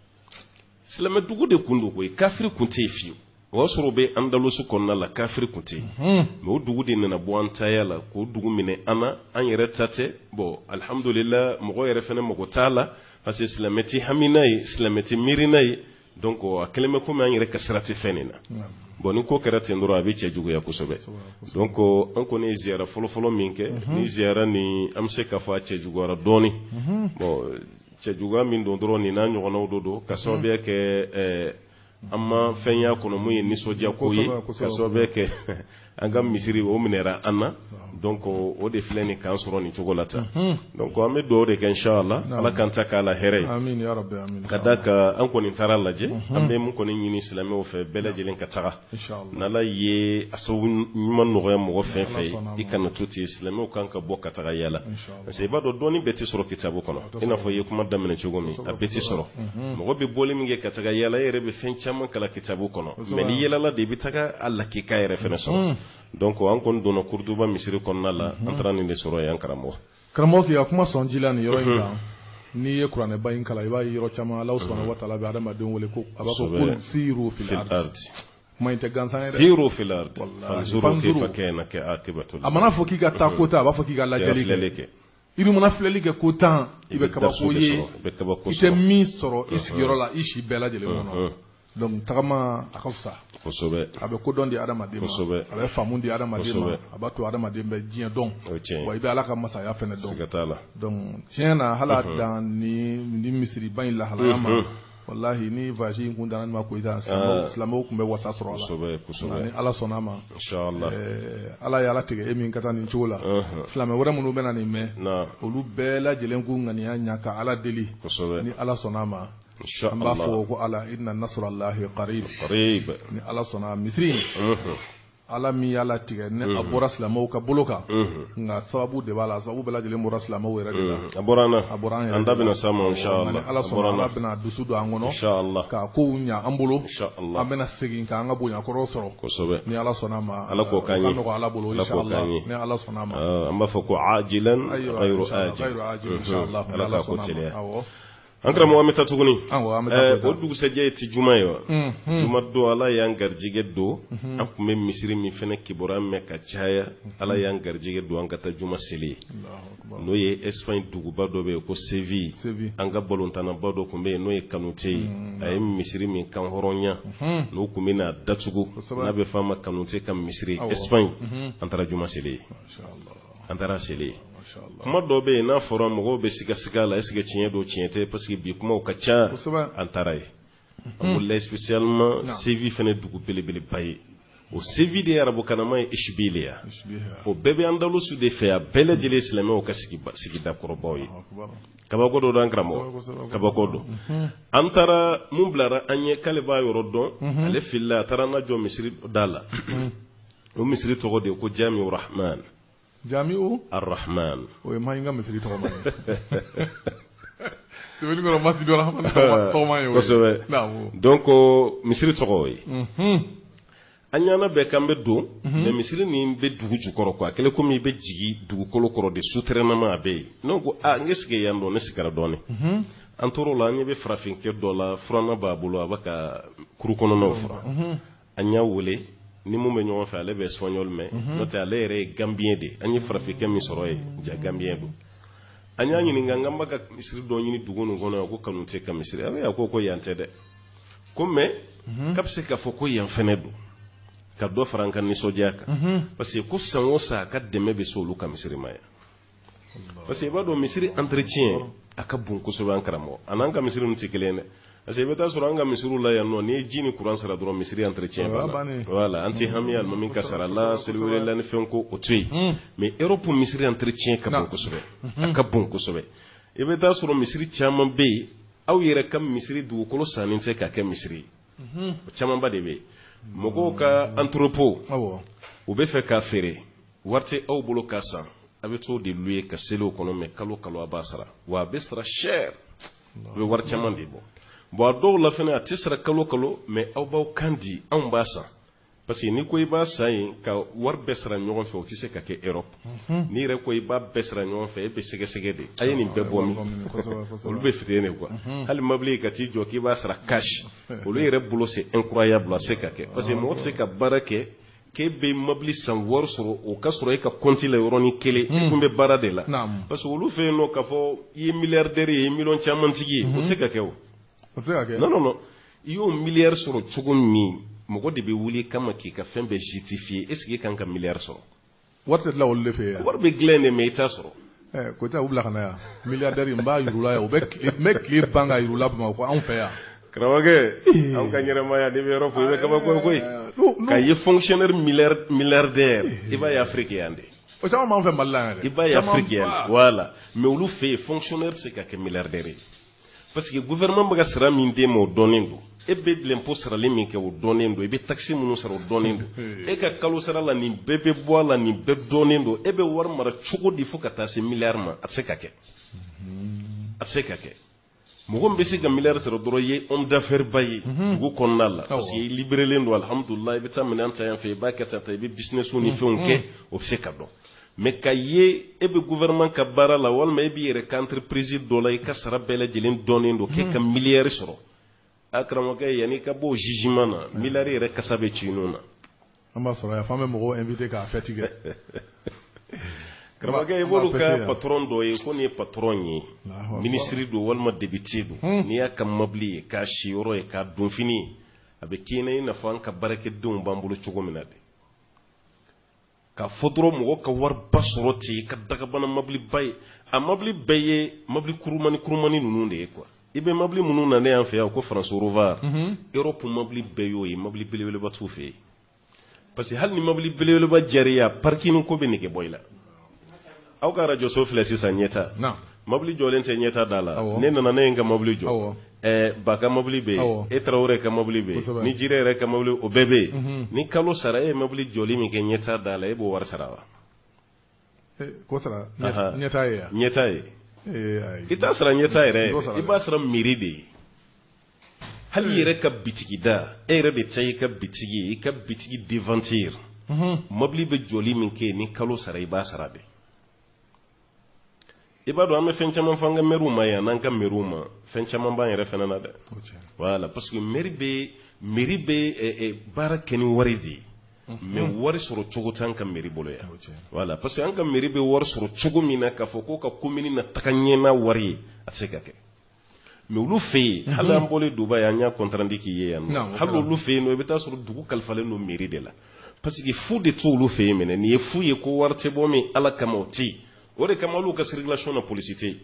silamɛ dugu de kun don koyi kafiri kun tɛ yen fiyewu o y'a sɔrɔ o bɛ Andalusi kɔnɔna la kafiri kun tɛ yen mais o dugu de nana bɔ an taya la k'o dugu minɛ an na an yɛrɛ ta tɛ bon alhamdulillah mɔgɔ yɛrɛ fana mago t'a la parce que silamɛ tɛ hamina ye silamɛ tɛ miirina ye donc a kɛlen bɛ komi an yɛrɛ ka sira tɛ fɛn nin na bon ni ko kɛra ten dɔrɔn a bɛ cɛ juguya kosɛbɛ donc an kɔni ye ziyara fɔlɔfɔlɔ min kɛ ni ziyara ni an bɛ se k'a fɔ a cɛ juguyara dɔɔnin bon cɛ juguya min don dɔrɔn nin n'a ɲɔgɔnnaw do don ka sababuya kɛ an ma fɛn y'a kɔnɔ mun ye nisɔndiya ko ye ka sababuya kɛ an ka misiri o minɛra an na donc o de filɛ nin k'an sɔrɔ nin cogo la tan donc an bɛ dugawu de kɛ inshallah ala k'an ta k'a la hɛrɛ ye amin ya rabbi amin ka da kan an kɔni taara lajɛ an bɛ mun kɔni ɲini silamɛw fɛ bɛɛ lajɛlen ka taga n'ala ye a sababu ɲuman nɔgɔya mɔgɔ fɛn fɛn ye i kana to ten silamɛw kan ka bɔ ka taga yala parce que i b'a dɔn dɔɔni bɛɛ tɛ sɔrɔ kitabu kɔnɔ i n'a fɔ i ye kuma daminɛ cogo min a bɛɛ tɛ sɔrɔ mɔgɔ bɛ bɔli min kɛ ka taga yala e yɛrɛ bɛ fɛn caman kala kitabu kɔnɔ mais ni yɛlɛla de i bɛ taga a lakika yɛrɛ fɛnɛ sɔrɔ donc an kon donna Kurduba misiri kɔnɔna la an taara nin de sɔrɔ yan karamɔgɔ. Karamɔgɔ k'i ka kuma sɔn ji la nin yɔrɔ in kan n'i ye kuranɛba in kalan i b'a ye yɔrɔ caman Alahu subahanahu wa taala bɛ adamadenw wele ko a b'a fɔ ko siiru fil ardi kuma in tɛ gansan ye dɛ. Siiru fil ardi fanzuru kayfa kana aqibatul. a mana fɔ k'i ka taa ko tan a b'a fɔ k'i ka lajɛli kɛ. i dun mana filɛli kɛ ko tan i bɛ kabako ye i tɛ min sɔrɔ i sigiyɔrɔ la i si bɛɛ lajɛlen kɔnɔ. donc tagama a ka fisa kosɛbɛ a bɛ kodɔn di adamaden ma a bɛ faamu di adamaden ma a b'a to adamaden bɛ diɲɛ dɔn wa i bɛ Ala ka masaya fɛnɛ dɔn donc tiɲɛ na hali a dan ni misiriba in lahalaya ma wallahi ni voyage in kun dana ma ko silamɛw tun bɛ wasa sɔrɔ a la ni Ala sɔnna a ma inchallah Ala ye Ala tigɛ e min ka taa nin cogo la silamɛ wɛrɛ minnu bɛ na nin mɛn olu bɛɛ lajɛlen k'u ŋaniya ɲa ka Ala deli ni Ala sɔnna a ma an b'a fɔ ko Ala inna nasrallahi qarib ni Ala sɔnna misiri Ala min y'ala tigɛ ni a bɔra silamɛw ka bolo kan nka sababu de b'a la sababu bɛɛ lajɛlen bɔra silamɛw yɛrɛ de la a bɔra an yɛrɛ an da bɛna s'a ma inchallah Ala sɔnna Ala bɛna dusu don an kɔnɔ inchallah ka kow ɲa an bolo inchallah an bɛna segin k'an ka bonyakɔrɔ sɔrɔ kosɛbɛ ni Ala sɔnna a ma Ala k'o k'an ye ka nɔgɔ Ala bolo inchallah ni Ala sɔnna a ma an b'a fɔ ko ajilan ghayru ajil inchallah Ala k'o teliya an karamɔgɔ an bɛ taa tuguni o dugusɛjɛ ye ti juma ye wa juma don Ala y'an garijɛgɛ don an tun bɛ misiri min fana kibaruya mɛn ka caya Ala y'an garijɛgɛ don an ka taa juma seli n'o ye Espagne duguba dɔ bɛ yen ko Séville an ka balontanaba dɔ tun bɛ yen n'o ye Kanute ye a ye misiri min kan hɔrɔnya n'o tun bɛ n'a datugu n'a bɛ f'a ma Kanute ka misiri Espagne an taara juma seli an taara seli kuma dɔ bɛ yen n'a fɔra mɔgɔw bɛ siga la est-ce que tiɲɛ don tiɲɛ tɛ parce que bi kumaw ka ca an taara ye an wulila spécialement Séville fana dugu belebeleba ye o Séville de ye arabukanama ye Ishbiliya o bɛɛ bɛ Andalusi de fɛ a bɛɛ lajɛlen silamɛw ka sigida kɔrɔbaw ye kabako dɔ don an karamɔgɔ kabako don an taara mun bilara an ye k'ale b'a yɔrɔ dɔn ale filila a taara an ka jɔ misiri da la o misiri tɔgɔ de ye ko Jamiu Rahman Jamiu Ar-Rahman o ye maa in ka misiri tɔgɔ ma ye sɛbɛnni kɔnɔ Masjidu Rahman tɔgɔ ma ye kosɛbɛ donc misiri tɔgɔ ye an ɲana bɛɛ k'an bɛ don mais misiri nin bɛ dugu jukɔrɔ quoi a kɛlen komi i bɛ jigin dugukolo kɔrɔ de souterrainement a bɛ yen ne ko n sigi yan dɔn ne sigara dɔɔnin an tor'o la an ɲɛ bɛ farafinkɛ dɔ la furanna b'a bolo a bɛ ka kuru kɔnɔnaw fura an y'a wele ni mun bɛ ɲɔgɔn fɛ ale bɛ espagnol mɛn n'o tɛ ale yɛrɛ ye gambien de an ye farafinkɛ min sɔrɔ yen ja gambien don an y'a ɲininka n b'a ka misiri dɔ ɲini dugu nin kɔnɔ ko Kanute ka misiri a ko yan tɛ dɛ ko mais k'a bɛ se k'a fɔ ko yan fɛnɛ don ka dɔ fara an ka nisɔndiya kan parce que ko san o san a ka dɛmɛ bɛ se olu ka misiri ma yan parce que i b'a dɔn misiri entretien a ka bon kosɛbɛ an karamɔgɔ a n'an ka misiri ninnu tɛ kelen dɛ parce que i bɛ taa sɔrɔ an ka misiriw la yan nɔ n'i ye ji ni courant sara dɔrɔn misiri entretien banna voilà an tɛ hami alimami ka sara la seliwele la ni fɛn ko o to yen mais Europe misiri entretien ka bon kosɛbɛ a ka bon kosɛbɛ i bɛ taa sɔrɔ misiri caman bɛ yen aw yɛrɛ ka misiri dugukolo sanni tɛ k'a kɛ misiri ye o camanba de bɛ yen mɔgɔw ka entrepôt u bɛ fɛ k'a feere wari tɛ aw bolo k'a san a bɛ t'o de louer ka seliw kɔnɔ mais kalo kalo a b'a sara wa a bɛ sara cher a bɛ wari caman de bɔ bon a dɔw la fɛnɛ a tɛ sara kalo kalo mais aw b'aw kan di anw b'a san parce que n'i ko i b'a san yen ka wari bɛɛ sara ɲɔgɔn fɛ o tɛ se ka kɛ Europe n'i yɛrɛ ko i b'a bɛɛ sara ɲɔgɔn fɛ e bɛ sɛgɛsɛgɛ de a ye nin bɛɛ bɔ min olu bɛ fitinin de quoi hali mobili ka t'i jɔ k'i b'a sara cash olu yɛrɛ bolo c'est incroyable a se ka kɛ parce que mɔgɔ tɛ se ka baara kɛ k'e bɛ mobili san wari sɔrɔ o ka sɔrɔ e ka compte la yɔrɔnin kelen e kun bɛ baara de la parce que olu fɛ yen nɔ k'a fɔ i ye milliardaire ye i ye miliyɔn caman tigi ye o tɛ se ka kɛ o non i y'o miliyari sɔrɔ cogo min mɔgɔ de bɛ wuli kama k'i ka fɛn bɛɛ justifier est-ce que e kan ka miliyari sɔrɔ wari tɛ dilan olu de fɛ yan wari bɛ dilan de mais i t'a sɔrɔ ko tɛ u bila ka na yan milliardaire n b'a yir'u la yan u bɛ tile ban ka yir'u la Bamakɔ anw fɛ yan karamɔgɔkɛ anw ka ɲɛnamaya n'i bɛ yɔrɔ fɔ i bɛ kabako koyi ka ye fonctionnaire milliardaire i b'a ye Afrique yan de o caman b'an fɛ Mali la yan dɛ i b'a ye Afrique yan voilà mais olu fɛ yen fonctionnaire tɛ se ka kɛ milliardaire ye parce que gouvernement bɛ ka sara min d'e ma o dɔnnen don e bɛ l'impôt sarali min kɛ o dɔnnen don i bɛ taxe minnu sara o dɔnnen don e ka kalo sara la nin bɛɛ bɛ bɔ a la nin bɛɛ dɔnnen don e bɛ wari mara cogo di fo ka taa se miliyari ma a tɛ se ka kɛ a tɛ se ka kɛ mɔgɔ bɛ se ka miliyari sɔrɔ dɔrɔn i ye homme d'affaires ba ye dugu kɔnɔna la parce que i libérelen don alhamdulilah i bɛ taa minɛn ta yan fɛ i b'a kɛ tan i bɛ business ni fɛnw kɛ o bɛ se ka dɔn mais ka ye e bɛ gouvernement ka baara la walima e b'i yɛrɛ ka entreprise dɔ la i ka sara bɛɛ lajɛlen dɔnnen don k'e ka miliyari sɔrɔ a karamɔgɔkɛ yanni i ka bɔ o jugement na miliyari yɛrɛ kasa bɛ ci ninnu na an b'a sɔrɔ yan f'an bɛ mɔgɔw invité k'a fête kɛ karamɔgɔkɛ i b'olu ka patron dɔ ye ko nin ye patron ye ministre don walima député don n'i y'a ka mobili ye k'a si yɔrɔ ye k'a don fini ye a bɛ k'i na i n'a fɔ an ka baarakɛdenw b'an bolo cogo min na de k'a fɔ dɔrɔn mɔgɔ ka wari ba sɔrɔ ten i ka dagabana mobili ba ye a mobili bɛɛ ye mobili kurumani ninnu de ye quoi i bɛ mobili minnu na ne y'an fɛ yan ko France Rovar Europe mobili bɛɛ y'o ye mobili belebeleba t'u fɛ yen parce que hali ni mobili belebeleba jariya parking ko bɛ nege bɔ i la aw ka radio so filɛ sisan ɲɛta mobili jɔlen tɛ ɲɛta da la ne nana ne ye n ka mobili jɔ ba ka mobili bɛ yen e Tarawele ka mobili bɛ yen ni Jire yɛrɛ ka mobili o bɛɛ bɛ yen ni kalo sara e ye mobili jɔli min kɛ ɲɛta da la e b'o wari sara wa ko sara ɲɛta ye ɲɛta ye i t'a sara ɲɛta yɛrɛ i b'a sara mairie de ye hali i yɛrɛ ka bitigi da e yɛrɛ de ta i ka bitigi i ka bitigi devantir mobili bɛ jɔli min kɛ ni kalo sara i b'a sara de i b'a dɔn an bɛ fɛn caman fɔ an ka maires ma yan n'an ka maires ma fɛn caman b'an yɛrɛ fana na dɛ voilà parce que mairie bɛ baara kɛ ni wari de ye mais wari sɔrɔ cogo t'an ka mairie bolo yan voilà parce que an ka mairie bɛ wari sɔrɔ cogo min na k'a fɔ ko ka commune na taga ɲɛ n'a wari ye a tɛ se ka kɛ mais olu fɛ yen hali an bɔlen Dubaï an y'a contrandi k'i ye yan hali olu fɛ yen nɔ i bɛ taa sɔrɔ dugu kalifalen don mairie de la parce que fu de t'olu olu fɛ yen minɛ nin ye fu ye ko wari tɛ bɔ min ala kama o tɛ yen o de kama olu ka circulation na polisi tɛ yen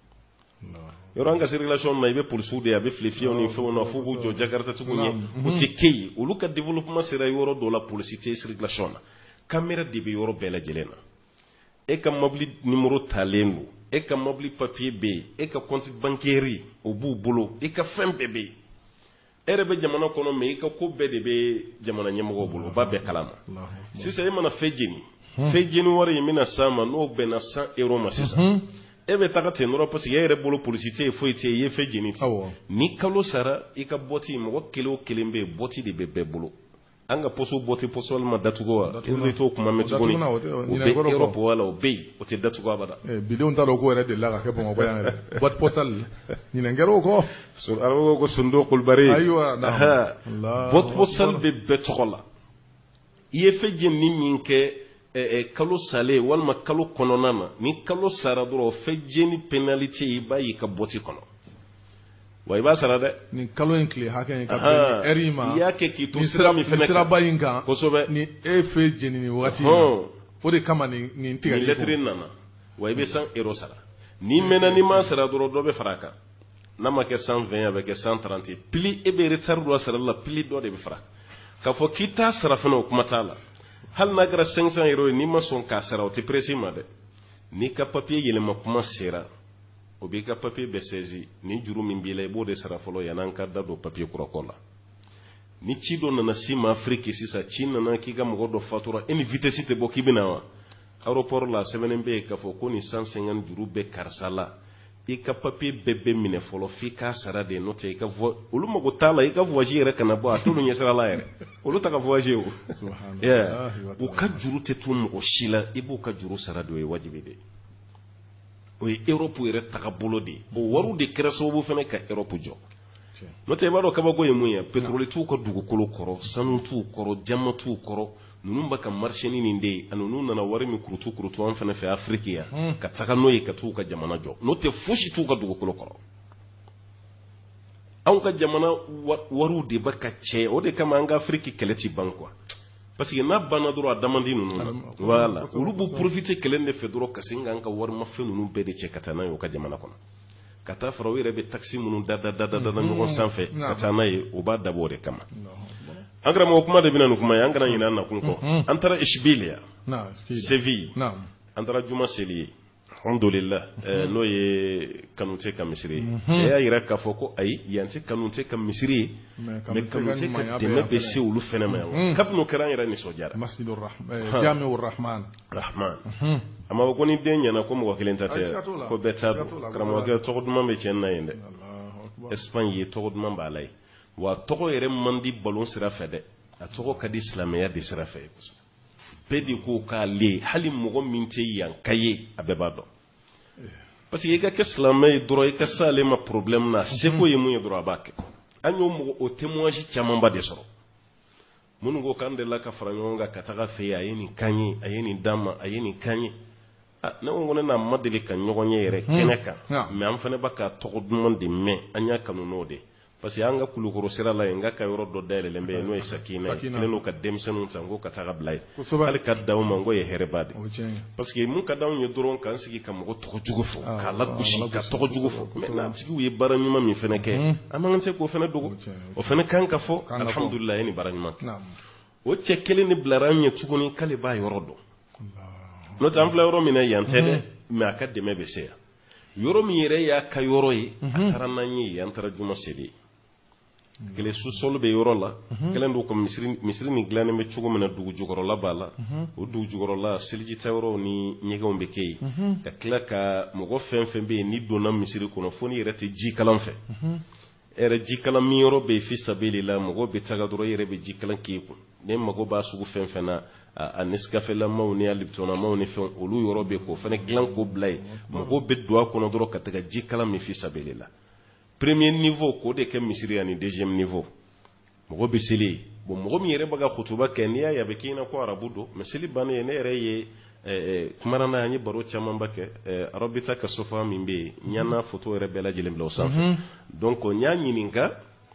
yɔrɔ an ka circulation na i bɛ polisiw de ye a bɛ fili fiyɛw ni fɛnw na f'u k'u jɔ jakarta tigiw ɲɛ o tɛ kɛ yen olu ka développement sera yɔrɔ dɔ la polisi tɛ circulation na caméra de bɛ yɔrɔ bɛɛ lajɛlen na e ka mobili numéro talen don e ka mobili papier bɛ yen e ka compte bancaire o b'u bolo e ka fɛn bɛɛ bɛ yen e yɛrɛ bɛ jamana kɔnɔ mais i ka ko bɛɛ de bɛ jamana ɲɛmɔgɔw bolo o b'a bɛɛ kalama sisan e mana fɛn jeni fɛn jeni wari in bɛna s'a ma n'o bɛnna 100 € ma sisan e bɛ taga ten dɔrɔn parce que e yɛrɛ bolo polisi tɛ yen foyi tɛ yen i ye fɛn jeni ten ni kalo sara i ka bɔti mɔgɔ kelen o kelen bɛ yen bɔti de bɛ bɛɛ bolo an ka poso bɔti poso walima datugu wa i bɛ t'o kuma mɛn tuguni o bɛ Europe wala o bɛ yen o tɛ datugu abada bidenw t'a dɔn ko yɛrɛ delila ka kɛ Bamakɔ yan yɛrɛ boîte postale ɲinɛ kɛra o kɔ arabu ko Sundo Kulbari ayiwa boîte postale bɛ bɛɛ tɔgɔ la i ye fɛn jeni min kɛ kalo sale walima kalo kɔnɔna na ni kalo sara dɔrɔn fɛn jeni pénalité i b'a y'i ka bɔti kɔnɔ wa i b'a sara dɛ ni kalo in tile hakɛ in ka bɛn ni heure ma i y'a kɛ k'i to sira min fɛnɛ kan siraba in kan kosɛbɛ ni e fɛn jeni ni wagati o de kama nin tigɛli ni lettre nana wa i bɛ 100 € sara ni mɛnna ni ma sara dɔrɔn dɔ bɛ fara a kan n'a ma kɛ 120 a bɛ kɛ 130 pili e bɛ retard dɔ sara la pili dɔ de bɛ fara k'a fɔ k'i t'a sara fana o kuma t'a la hali n'a kɛra 500 € n'i ma sɔn k'a sara o tɛ pressé ma dɛ n'i ka papier yɛlɛma kuma sera o b'i ka papier bɛɛ saisi ni juru min b'i la i b'o de sara fɔlɔ yan'an ka da don papier kurakɔ la ni ci dɔ nana si ma Afrique sisan ci nana k'i ka mɔgɔ dɔ fatura e ni vitesse tɛ bɔ k'i bɛ na wa aéroport la sɛbɛnnen bɛ yen k'a fɔ ko ni 150 juru bɛ karisa la i ka papier bɛɛ bɛ minɛ fɔlɔ f'i k'a sara de n'o tɛ i ka olu mago t'a la i ka voyage yɛrɛ kana bɔ a t'olu ɲɛsira la yɛrɛ olu ta ka voyage o u ka juru tɛ to mɔgɔ si la i b'u ka juru sara de o ye wajibi de o ye Europe yɛrɛ tagabolo de ye o wariw de kɛra sababu fana ka Europe jɔ n'o tɛ i b'a dɔn kabako ye mun ye pétrole t'u ka dugukolo kɔrɔ sanu t'u kɔrɔ jama t'u kɔrɔ ninnu bɛ ka marché ni nin de ye ani ninnu nana wari min kurutu an fana fɛ Afrique yan ka taga n'o ye ka t'u ka jamana jɔ n'o tɛ fosi t'u ka dugukolo kɔrɔ anw ka jamana wariw de bɛ ka cɛ o de kama an ka Afrique kɛlɛ ti ban quoi parce que n'a banna dɔrɔn a damandi ninnu na voilà olu b'u profiter kɛlɛ de fɛ dɔrɔn ka sin k'an ka warimafɛn ninnu bɛɛ de cɛ ka taa n'a ye o ka jamana kɔnɔ ka taa fara u yɛrɛ bɛ taxi minnu da ɲɔgɔn sanfɛ ka taa n'a ye o b'a dabɔ o de kama an karamɔgɔ kuma de bɛna nin kuma ye an kana ɲinɛ an nakun kɔ an taara Ishbiliya Séville an taara juma seli ye alhamdulillah n'o ye kanute ka misiri ye cɛ y'a yira k'a fɔ ko ayi yan tɛ kanute ka misiri ye mais kanute ka dɛmɛ bɛ se olu fɛnɛ ma yan kabini o kɛra an yɛrɛ nisɔndiyara Jamiu Rahman a ma fɔ ko ni den ɲɛna ko mɔgɔ kelen ta tɛ ko bɛɛ t'a don karamɔgɔkɛ tɔgɔ duman bɛ cɛ na yen dɛ Espagne ye tɔgɔ duman b'a la ye wa tɔgɔ yɛrɛ man di ballon sira fɛ dɛ a tɔgɔ ka di silamɛya de sira fɛ bɛɛ de ko k'ale hali mɔgɔ min tɛ yan ka ye a bɛɛ b'a dɔn parce que i ka kɛ silamɛ ye dɔrɔn i ka s'ale ma problème na seko ye mun ye dɔrɔn a b'a kɛ an y'o mɔgɔ o témoignage camanba de sɔrɔ minnu ko k'an delila ka fara ɲɔgɔn kan ka taga fɛ yen a ye nin kan ye a ye nin d'an ma a ye nin kan ye ne ko ne n'a ma deli ka ɲɔgɔn ye yɛrɛ kɛnɛ kan mais an fana b'a ka tɔgɔ duman de mɛn an y'a kanu n'o de parce que an ka kulukoro sira la yen n ka yɔrɔ dɔ dayɛlɛlen bɛ yen n'o ye Sakina ye kelen n'o ka denmisɛnninw ta n ko ka taga bila yen hali ka d'aw ma n ko ye hɛrɛba de parce que mun ka d'anw ye dɔrɔn k'an sigi ka mɔgɔ tɔgɔ jugu fɔ k'a lagosi ka tɔgɔ jugu fɔ mais n'a tigiw ye baara ɲuman min fana kɛ an man se k'o fana dogo o fana kan ka fɔ alhamdulillah ye nin baara ɲuman kɛ o cɛ kelen de bilara an ɲɛ tuguni k'ale b'a yɔrɔ dɔn n'o tɛ an filɛ yɔrɔ min na yan tɛ dɛ mais a ka dɛmɛ bɛ se yan yɔrɔ min yɛrɛ y'a ka yɔrɔ ye a taara n'an ye yan taara juma seli kelen sous-sol bɛ yɔrɔ la kelen do ko misiri ni dilannen bɛ cogo min na dugu jukɔrɔla b'a la o dugu jukɔrɔla selijita yɔrɔ ni ɲɛgɛnw bɛ kɛ yen ka tila ka mɔgɔ fɛn fɛn bɛ yen ni donna misiri kɔnɔ fo ni yɛrɛ tɛ jikalan fɛ ɛrɛ jikalan min yɔrɔ bɛ yen fi sabilila mɔgɔ bɛ taga dɔrɔn yɛrɛ bɛ jikalan k'i kun ne mago b'a sugu fɛn fɛn na a Nescafé-lamaw ni a Liptonamaw ni fɛn olu yɔrɔ bɛ k'o fana dilan k'o bila yen mɔgɔ bɛ don a kɔnɔ dɔrɔn ka taga jikalan min fi sabilila premier niveau k'o de kɛ misiri ani deuxième niveau mɔgɔ bɛ seli bon mɔgɔ min yɛrɛ bɛ ka kutuba kɛ n'i y'a ye a bɛ k'i na ko arabu don mais seli bannen ne yɛrɛ ye kumana na an ye baro camanba kɛ arabita ka sofa min bɛ yen n y'an n'a photo yɛrɛ bɛɛ lajɛlen bila o sanfɛ donc n y'a ɲininka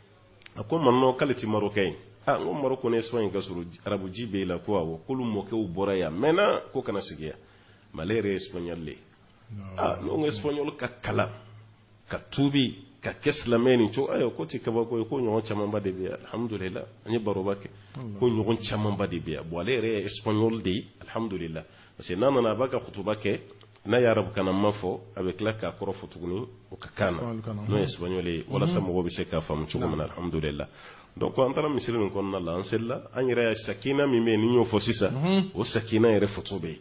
a ko maintenant k'ale ti marocain ye n ko Maroko ni Espagne ka sɔrɔ arabuji bɛ yen la ko awɔ k'olu mɔkɛw bɔra yan maintenant ko kana sigi yan mais ale yɛrɛ ye espagnol de ye ne ko espagnol ka kalan ka tuubi ka kɛ silamɛ nin cogo ayiwa ko tɛ kabako ye ko ɲɔgɔn camanba de bɛ yan alhamdulillah an ye baroba kɛ ko ɲɔgɔn camanba de bɛ yan bon ale yɛrɛ ye espagnol de ye alhamdulillah parce que n'a nana a b'a ka kutuba kɛ n'a ye arabukan ma fɔ a bɛ tila k'a kɔrɔ fɔ tuguni o ka kan na n'o ye espagnol ye walasa mɔgɔw bɛ se k'a faamu cogo min na alhamdulillah donc an taara misiri nin kɔnɔna la an selila an yɛrɛ ye sakina min bɛ yen ni n y'o fɔ sisan o sakina yɛrɛ foto bɛ yen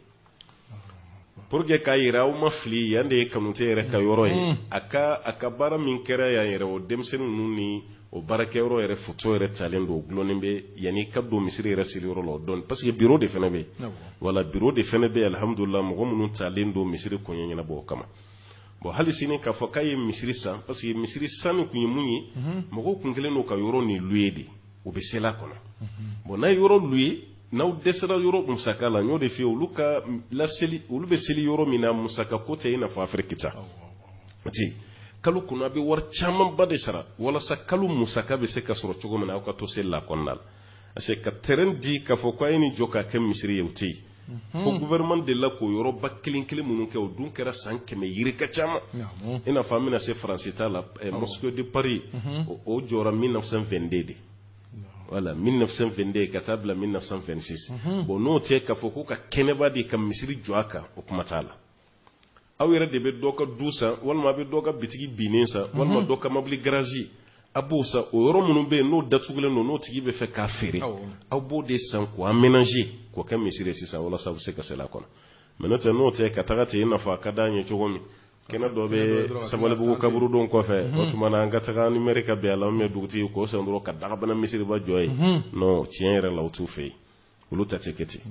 pour que k'a yira aw ma fili yan de ye kanute yɛrɛ ka yɔrɔ ye a ka baara min kɛra yan yɛrɛ o denmisɛnnin ninnu ni o baarakɛyɔrɔ yɛrɛ foto yɛrɛ talen don o gulonnen bɛ yanni ka don misiri yɛrɛ siriyɔrɔ la o dɔn parce que bureau de fana bɛ yen wala bureau de fana bɛ yen alhamdulillah mɔgɔ minnu talen don misiri koɲɛ ɲɛnabɔ o kama bon hali sini k'a fɔ k'a ye misiri san parce que misiri sanni kun ye mun ye mɔgɔw kun kelen don ka yɔrɔ ni louer de o bɛ sela kɔnɔ bon n'a ye yɔrɔ louer n'aw dɛsɛra yɔrɔ musaka la n y'o de f'i ye olu ka laseli olu bɛ seli yɔrɔ min na musaka ko tɛ i n'a fɔ Afiriki ta ati kalo kɔnɔ a bɛ wari camanba de sara walasa kalo musaka bɛ se ka sɔrɔ cogo min na aw ka to seli la kɔnɔna la parce que ka terrain di k'a fɔ ko a ye nin jɔ k'a kɛ misiri ye o tɛ yen fo gouvernement de la k'o yɔrɔba kelen kelen minnu kɛ o dun kɛra san 100 yiri ka caman i n'a fɔ an bɛna se Faransi ta la Mosquée de Paris o jɔra 1922 de voilà 1922 ka taa bila 1926 bon n'o tɛ k'a fɔ ko ka kɛnɛba de ka misiri jɔ a kan o kuma t'a la aw yɛrɛ de bɛ dɔ ka du san walima a bɛ dɔ ka bitigi binnen san walima dɔ ka mobili garage a b'o san o yɔrɔ minnu bɛ yen n'o datugulen don n'o tigi bɛ fɛ k'a feere aw b'o de san k'o aménager k'o kɛ misiri sisan walasa a bɛ se ka seli a kɔnɔ mais n'o tɛ n'o tɛ ka taga ten i n'a fɔ a ka d'an ye cogo min kɛnɛ dɔ bɛ Sabalibugu kaburudon kɔfɛ o tuma na an ka taga numérique ka bɛn a la an bɛ dugutigi k'o san dɔrɔn ka dagabana misiriba jɔ yen non tiɲɛ yɛrɛ la o t'u fɛ yen olu ta tɛ kɛ ten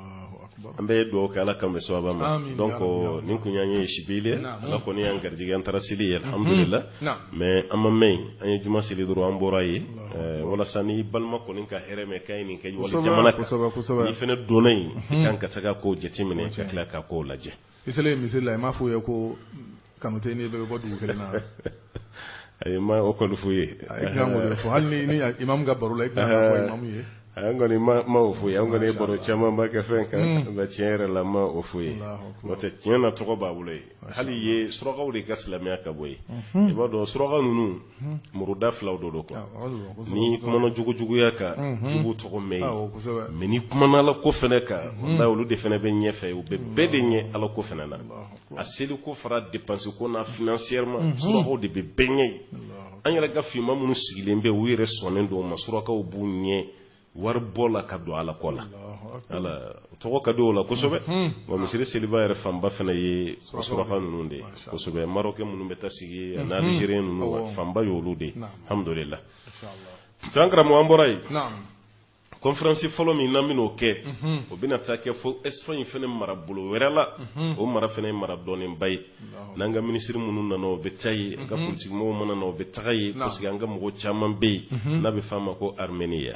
an bɛ dugawu kɛ ala kan bɛ sababa ma donc nin kun y'an ye sibile ala kɔni y'an garijigɛ an taara seli ye alhamdulillah mais an ma mɛn an ye juma seli dɔrɔn an bɔra ye walasa ni balima kɔni ka hɛrɛ mɛn k'a ye nin kɛ wali jamana kan n'i fana donna yen i kan ka taga k'o jateminɛ ka tila k'a k'o lajɛ i selen misiri la i m'a f'u ye ko kanute ni bɛɛ bɛ bɔ dugu kelen na ayi ma o kɔni f'u ye hali ni imam ka baro la i kan ka fɔ imamu ye an kɔni ma o f'u ye an kɔni ye baro caman ba kɛ fɛn kan nka tiɲɛ yɛrɛ la ma o f'u ye n'o tɛ tiɲɛ na tɔgɔ b'a bolo ye hali ye surakaw de ka silamɛya ka bɔ yen i b'a dɔn suraka ninnu muruda filaw dɔ don quoi ni kumana jugujuguya kan i b'u tɔgɔ mɛn yen mais ni kumana ala ko fɛnɛ kan walahi olu de fɛnɛ bɛ ɲɛfɛ u bɛ bɛɛ de ɲɛ ala ko fɛnɛ na a seli ko fara dépense ko na financièrement surakaw de bɛ bɛɛ ɲɛ yen an yɛrɛ ka finma minnu sigilen bɛ u yɛrɛ sɔnnen don ma surakaw b'u ɲɛ war bola ka do ala kola ala to ka do la kosobe wa misiri seliba yɛrɛ fanba fana ye suraka nunu de kosobe marocain munun bɛ tasigi na algérien nunu fanba yolu de alhamdulillah sankara mo ambora yi conférence fɔlɔ min nan bɛn'o kɛ o bɛna taa kɛ fo Espagne fana mara bolo wɛrɛ la o mara fana ye mara dɔɔninba ye n'an ka minisiri minnu nana o bɛ taa ye an ka politique mɔgɔw mana na o bɛ taga ye parce que an ka mɔgɔ caman bɛ yen n'a bɛ f'a ma ko Armenia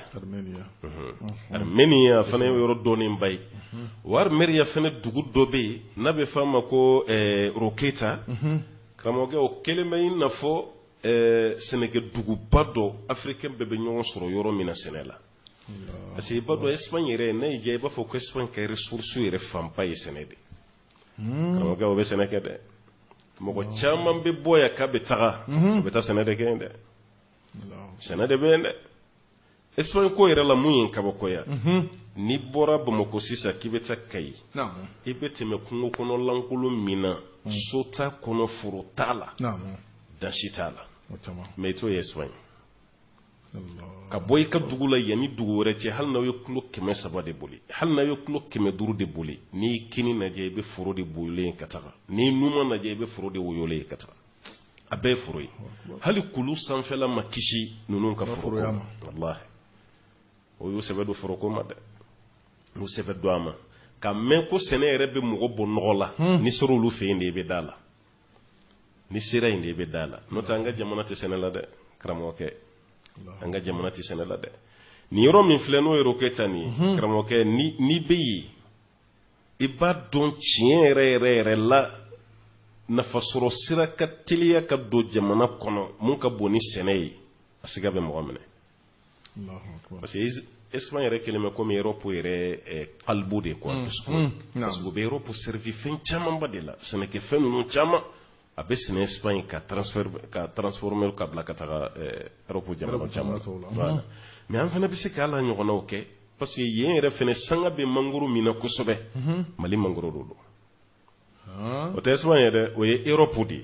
Armenia fana ye yɔrɔ dɔɔninba ye o Armenia fana dugu dɔ bɛ yen n'a bɛ f'a ma ko Roqueta karamɔgɔkɛ o kelen bɛ i n'a fɔ sɛnɛkɛ duguba dɔ africain bɛɛ bɛ ɲɔgɔn sɔrɔ yɔrɔ min na sɛnɛ la parce que i b'a dɔn Espagne yɛrɛ n'a y'i diya i b'a fɔ ko Espagne ka ressource yɛrɛ fanba ye sɛnɛ de karamɔgɔkɛ o bɛ sɛnɛ kɛ dɛ mɔgɔ caman bɛ bɔ yan k'a bɛ taga o bɛ taa sɛnɛ de kɛ yen dɛ sɛnɛ de bɛ yen dɛ Espagne ko yɛrɛ la mun ye kabako ya n'i bɔra Bamako sisan k'i bɛ taa Kayi i bɛ tɛmɛ kungo kɔnɔ lankolon min na so t'a kɔnɔ foro t'a la dansi t'a la mais i t'o ye Espagne ka bɔ i ka dugu la yanni dugu wɛrɛ cɛ hali n'aw ye kilo 300 de boli hali n'aw ye kilo 500 de boli n'i ye kini lajɛ i bɛ foro de boyolen ka taga n'i numan lajɛ i bɛ foro de woyolen ka taga a bɛɛ ye foro ye hali kulu sanfɛla ma kisi ninnu ka foro ma wallahi o y'o sɛbɛ don foroko ma dɛ o sɛbɛ don a ma ka mɛn ko sɛnɛ yɛrɛ bɛ mɔgɔ bɔ nɔgɔ la ni sera olu fɛ yen de i bɛ da la ni sera yen de i bɛ da la n'o tɛ an ka jamana tɛ sɛnɛ la dɛ karamɔgɔkɛ an ka jamana tɛ sɛnɛ la dɛ nin yɔrɔ min filɛ n'o ye Roqueta nin ye karamɔgɔkɛ n'i bɛ yen i b'a dɔn tiɲɛ yɛrɛ la nafasɔrɔ sira ka teliya ka don jamana kɔnɔ mun ka bon ni sɛnɛ ye a siga bɛ mɔgɔ minɛ parce que Espagne yɛrɛ kelen bɛ komi Europe yɛrɛ palbo de quoi parce que u bɛ Europe servi fɛn camanba de la sɛnɛkɛfɛn ninnu caman a bɛ sɛnɛ Espagne ka transformer ka bila ka taga Europe jamana caman voilà mais an fana bɛ se k'ala ɲɔgɔnnaw kɛ parce que yen yɛrɛ fana sanga bɛ mangoro min na kosɛbɛ Mali mangoro do o tɛ Espagne yɛrɛ o ye Europe de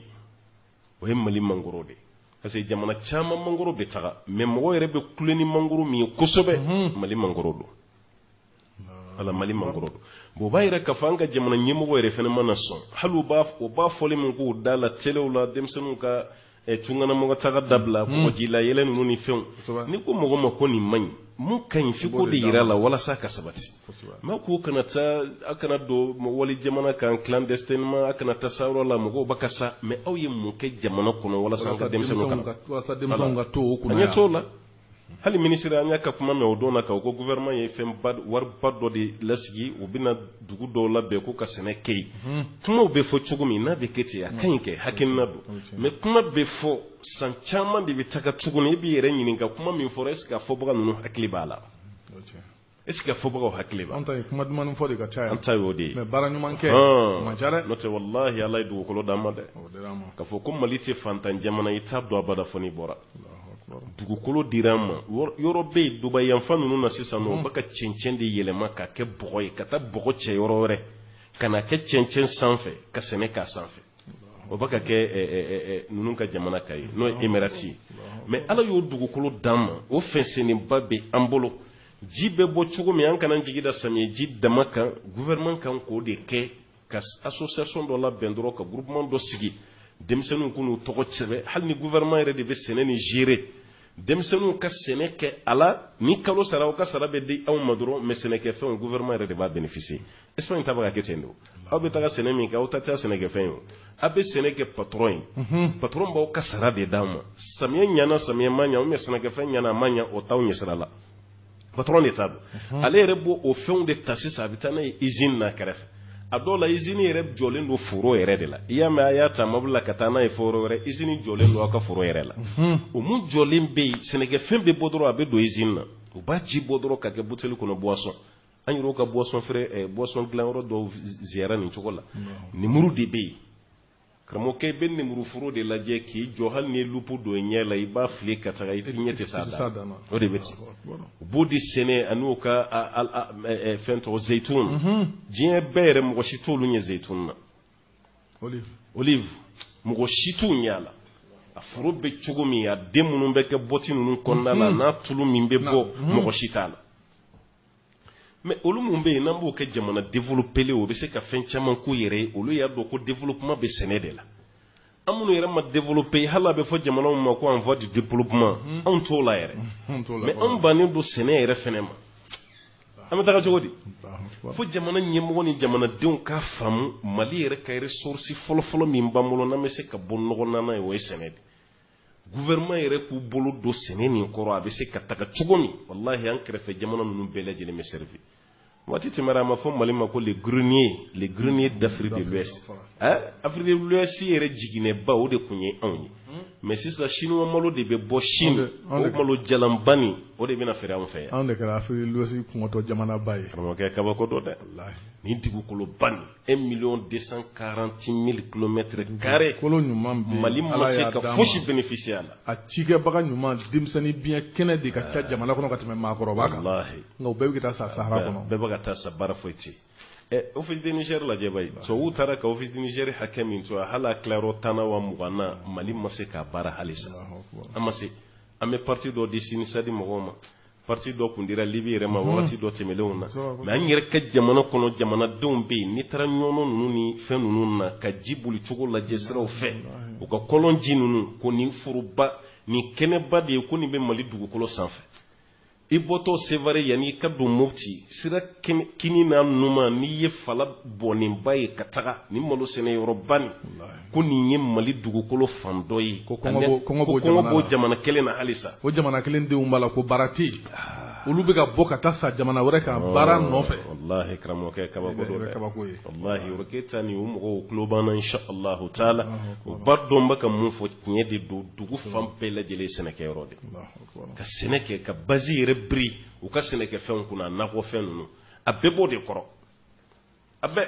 o ye Mali mangoro de parce que jamana caman mangoro bɛ taga mais mɔgɔ yɛrɛ bɛ kule ni mangoro min ye kosɛbɛ Mali mangoro do ala Mali mangoro do bo b'a yɛrɛ k'a fɔ an ka jamana ɲɛmɔgɔ yɛrɛ fana mana sɔn hali o b'a fɔli min k'o da la telew la denmisɛnninw ka tunganamɔgɔ taga dabila kɔgɔjila yɛlɛ ninnu ni fɛnw ni ko mɔgɔ ma ko nin man ɲi mun ka ɲi f'i k'o de yira la walasa ka sabati mais k'o kana taa a kana don wali jamana kan clandestinement a kana taa sayɔrɔ la mɔgɔw ba ka sa mais aw ye mun kɛ jamana kɔnɔ walasa an ka denmisɛnninw ka to o kunna an ɲɛ t'o la hali minisiri an y'a ka kuma mɛn o don na ka o ko gouvernement ye wariba dɔ de lasigi u bɛna dugu dɔw labɛn ko ka sɛnɛ kɛ yen kumaw bɛ fɔ cogo min n'a bɛ kɛ ten a ka ɲi kɛ hakilina don mais kuma bɛ fɔ san caman de bɛ taga tuguni i b'i yɛrɛ ɲininka kuma min fɔra est ce que a fɔbaga ninnu hakili b'a la est ce que a fɔbagaw hakili b'a la an ta ye kuma dumanni fɔ de ka caya an ta y'o de ye mais baara ɲuman kɛ o man ca dɛ n'o tɛ walahi ala ye dugukolo d'an ma dɛ k'a fɔ ko Mali tɛ fantan jamana i t'a dɔn abada fɔ n'i bɔra dugukolo dira an ma yɔrɔ bɛ yen Dubaï yanfan ninnu na sisan nɔ o bɛ ka cɛncɛn de yɛlɛma k'a kɛ bɔgɔ ye ka taa bɔgɔ cɛ yɔrɔ wɛrɛ ka na kɛ cɛncɛn sanfɛ ka sɛnɛ k'a sanfɛ o bɛ ka kɛ ninnu ka jamana ka ye n'o ye Emirati ye mais ala y'o dugukolo d'an ma o fɛnsɛnnenba bɛ an bolo ji bɛ bɔ cogo min an kana jigi da samiyɛji dama kan gouvernement kan k'o de kɛ ka association dɔ labɛn dɔrɔn ka groupement dɔ sigi denmisɛnninw k'u tɔgɔ sɛbɛn hali ni gouvernement yɛrɛ de bɛ sɛnɛ ni gérer denmisɛnninw ka sɛnɛ kɛ a la ni kalo sara o ka sara bɛ di aw ma dɔrɔn mais sɛnɛkɛfɛnw gouvernement yɛrɛ de b'a bénéficier Espagne ta bɛ ka kɛ ten de aw bɛ taga sɛnɛ min kɛ aw ta tɛ sɛnɛkɛfɛn ye o a bɛ sɛnɛ kɛ patron ye patron b'aw ka sara de d'a ma samiyɛ ɲana samiyɛ ma ɲa ou bien sɛnɛkɛfɛn ɲana a ma ɲa o t'aw ɲɛ sira la patron de t'a dɔn ale yɛrɛ b'o o fɛnw de ta sisan a bɛ taa n'a ye usine na kɛrɛfɛ a dɔw la usine yɛrɛ jɔlen don foro yɛrɛ de la i y'a mɛn a y'a ta mobili la ka taa n'a ye foro wɛrɛ usine jɔlen don aw ka foro yɛrɛ la o mun jɔlen bɛ yen sɛnɛkɛfɛn bɛ bɔ dɔrɔn a bɛ don usine na u b'a ji bɔ dɔrɔn ka kɛ buteli kɔnɔ boisson an yɛrɛw ka boisson feere boisson dilanyɔrɔ dɔw ziyara nin cogo la nimuru de bɛ yen karamɔgɔkɛ i bɛ nimuru foro de lajɛ k'i jɔ hali ni lupu don ɲɛ la i b'a fili ka taga i ɲɛ tɛ s'a da o de bɛ ten u b'o de sɛnɛ ani u ka fɛn tɔgɔ zeyitun diɲɛ bɛɛ yɛrɛ mɔgɔ si t'olu ɲɛ zeyitun na olive mɔgɔ si t'u ɲɛ a la a foro bɛ cogo min a den minnu bɛ kɛ bɔti ninnu kɔnɔna la n'a tulu min bɛ bɔ mɔgɔ si t'a la mais olu mun be nan b'o kɛ jamana développer o bɛ se ka fɛn caman k'u yɛrɛ ye olu y'a dɔn ko développement bɛ sɛnɛ de la an minnu yɛrɛ ma développer hali a bɛ fɔ jamanaw ma ko en voie de développement anw t'o la yɛrɛ mais anw bannen don sɛnɛ yɛrɛ fɛnɛ ma an bɛ taga cogo di fo jamana ɲɛmɔgɔ ni jamanadenw k'a faamu Mali yɛrɛ ka ressource fɔlɔfɔlɔ min b'an bolo n'an bɛ se ka bɔ nɔgɔ nana ye o ye sɛnɛ de gouvernement yɛrɛ k'u bolo don sɛnɛ nin kɔrɔ a bɛ se ka taga cogo min wallahi an kɛrɛfɛ jamana ninnu bɛɛ lajɛlen bɛ servir waati tɛmɛra a ma fɔ Mali ma ko les greniers d'Afrique de l'Ouest Afrique de l'Ouest yɛrɛ jiginɛba o de kun ye anw ye mais sisan chinois malo de bɛ bɔ Chine o malo jalanba nin o de bɛna feere anw fɛ yan anw de kɛra Afrique de l'Ouest kungɔtɔ jamanaba ye karamɔgɔkɛ kabako dɔ dɛ nin dugukoloba nin 1,240,000 km². kolo ɲuman bɛ Mali ma se ka fosi bénéficier a la a cikɛbaga ɲuman denmisɛnnin biɲɛ kɛnɛ de ka ca jamana kɔnɔ ka tɛmɛ maakɔrɔba kan nka o bɛɛ bɛ ka taa sa Sahara kɔnɔ bɛɛ bɛ ka taa sa baara foyi tɛ office de Niger lajɛ bayi tubabuw taara ka office de Niger hakɛ min to hali a tilayɔrɔ 10 wa 20 na Mali ma se k'a baara halisa an ma se an bɛ parti dɔ di Sinisadi mɔgɔw ma parti dɔ kun dira Libi yɛrɛ ma wagati dɔ tɛmɛlenw na mais an yɛrɛ ka jamana kɔnɔ jamanadenw bɛ yen n'i taara ɲɔnɔ ninnu ni fɛn ninnu na ka ji boli cogo lajɛ siraw fɛ u ka kɔlɔn ji ninnu ko nin foroba nin kɛnɛba de ye ko nin bɛ Mali dugukolo sanfɛ i bɔtɔ Sevare yanni ka don Mopti sira kini n'a numa n'i ye fala bɔnenba ye ka taga ni malo sɛnɛ yɔrɔba nin ko nin ye Mali dugukolo fan dɔ ye ko kɔngɔ b'o jamana kelen na halisa o jamana kelen denw b'a la ko baara tɛ yen olu bɛ ka bɔ ka taa sa jamana wɛrɛ kan baara nɔfɛ wallahi karamɔgɔkɛ kabako ye wallahi o kɛ taa ni o mɔgɔw tulo b'an na inshallah taala o ba dɔn bɛ ka mun fɔ tiɲɛ de don dugu fan bɛɛ lajɛlen sɛnɛkɛyɔrɔ de ka sɛnɛ kɛ ka base yɛrɛ biri u ka sɛnɛkɛfɛnw kunna nakɔfɛn ninnu a bɛɛ b'o de kɔrɔ a bɛɛ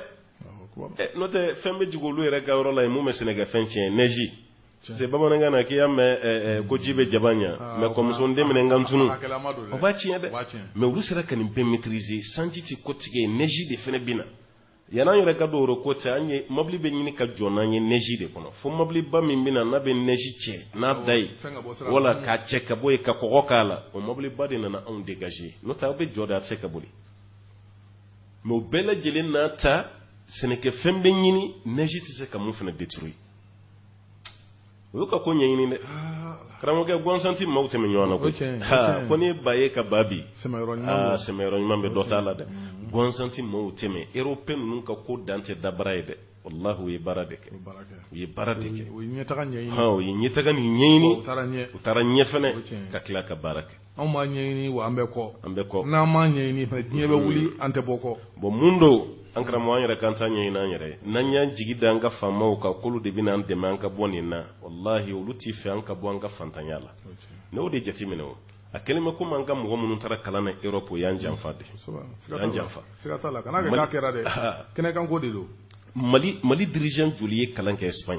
n'o tɛ fɛn bɛ jigin olu yɛrɛ ka yɔrɔ la yen mun bɛ sɛnɛkɛfɛn tiɲɛ neige c'est bamanankan na k'i y'a mɛn ko ji bɛ jaba ɲa mais kɔmuso den minɛ n ka tunu o b'a tiɲɛ dɛ mais olu sera ka nin bɛɛ maîtriser sanji tɛ ko tigɛ ye neige de fana bɛ na yan'an yɛrɛ ka don o ko tɛ an ye mobili bɛ ɲini ka jɔ n'an ye neige de kɔnɔ fo mobiliba min bɛ na n'a bɛ neige cɛ n'a da ye wala k'a cɛ ka bɔ yen ka kɔgɔ k'a la o mobiliba de nana anw dégager n'o tɛ aw bɛ jɔ de a tɛ se ka boli mais o bɛɛ lajɛlen n'a ta sɛnɛkɛfɛn bɛ ɲini neige tɛ se ka mun fana détruire o y'o ka ko ɲɛɲini dɛ karamɔgɔkɛ gansanti maaw tɛmɛ ɲɔgɔn na koyi fo n'i ye ba ye ka ba bi sɛmɛyɔrɔ ɲuman bɛ dɔ t'a la dɛ gansanti maaw tɛmɛ européen ninnu ka ko dan tɛ dabara ye dɛ wallahi u ye baara de kɛ u ye baara de kɛ u ye ɲɛtaga ɲɛɲini u ye ɲɛtaga nin ɲɛɲini u taara ɲɛ fɛnɛ ka tila ka baara kɛ anw b'a ɲɛɲini wa an bɛ kɔ n'an m'a ɲɛɲini fɛnɛ diɲɛ bɛ wuli an tɛ bɔ kɔ bon mun don an karamɔgɔ an yɛrɛ kan ta ɲɛɲini an yɛrɛ n'an y'an jigi da an ka faamaw kan k'olu de bɛna an dɛmɛ an ka bɔ nin na wallahi olu t'i fɛ an ka bɔ an ka fantanya la n'o de jateminɛ o a kɛlen bɛ komi an ka mɔgɔ minnu taara kalan na Europe o y'an janfa de y'an janfa siga t'a la kana kɛ k'a kɛra dɛ kɛnɛkanko de don Mali dirigeant joli ye kalan kɛ Espagne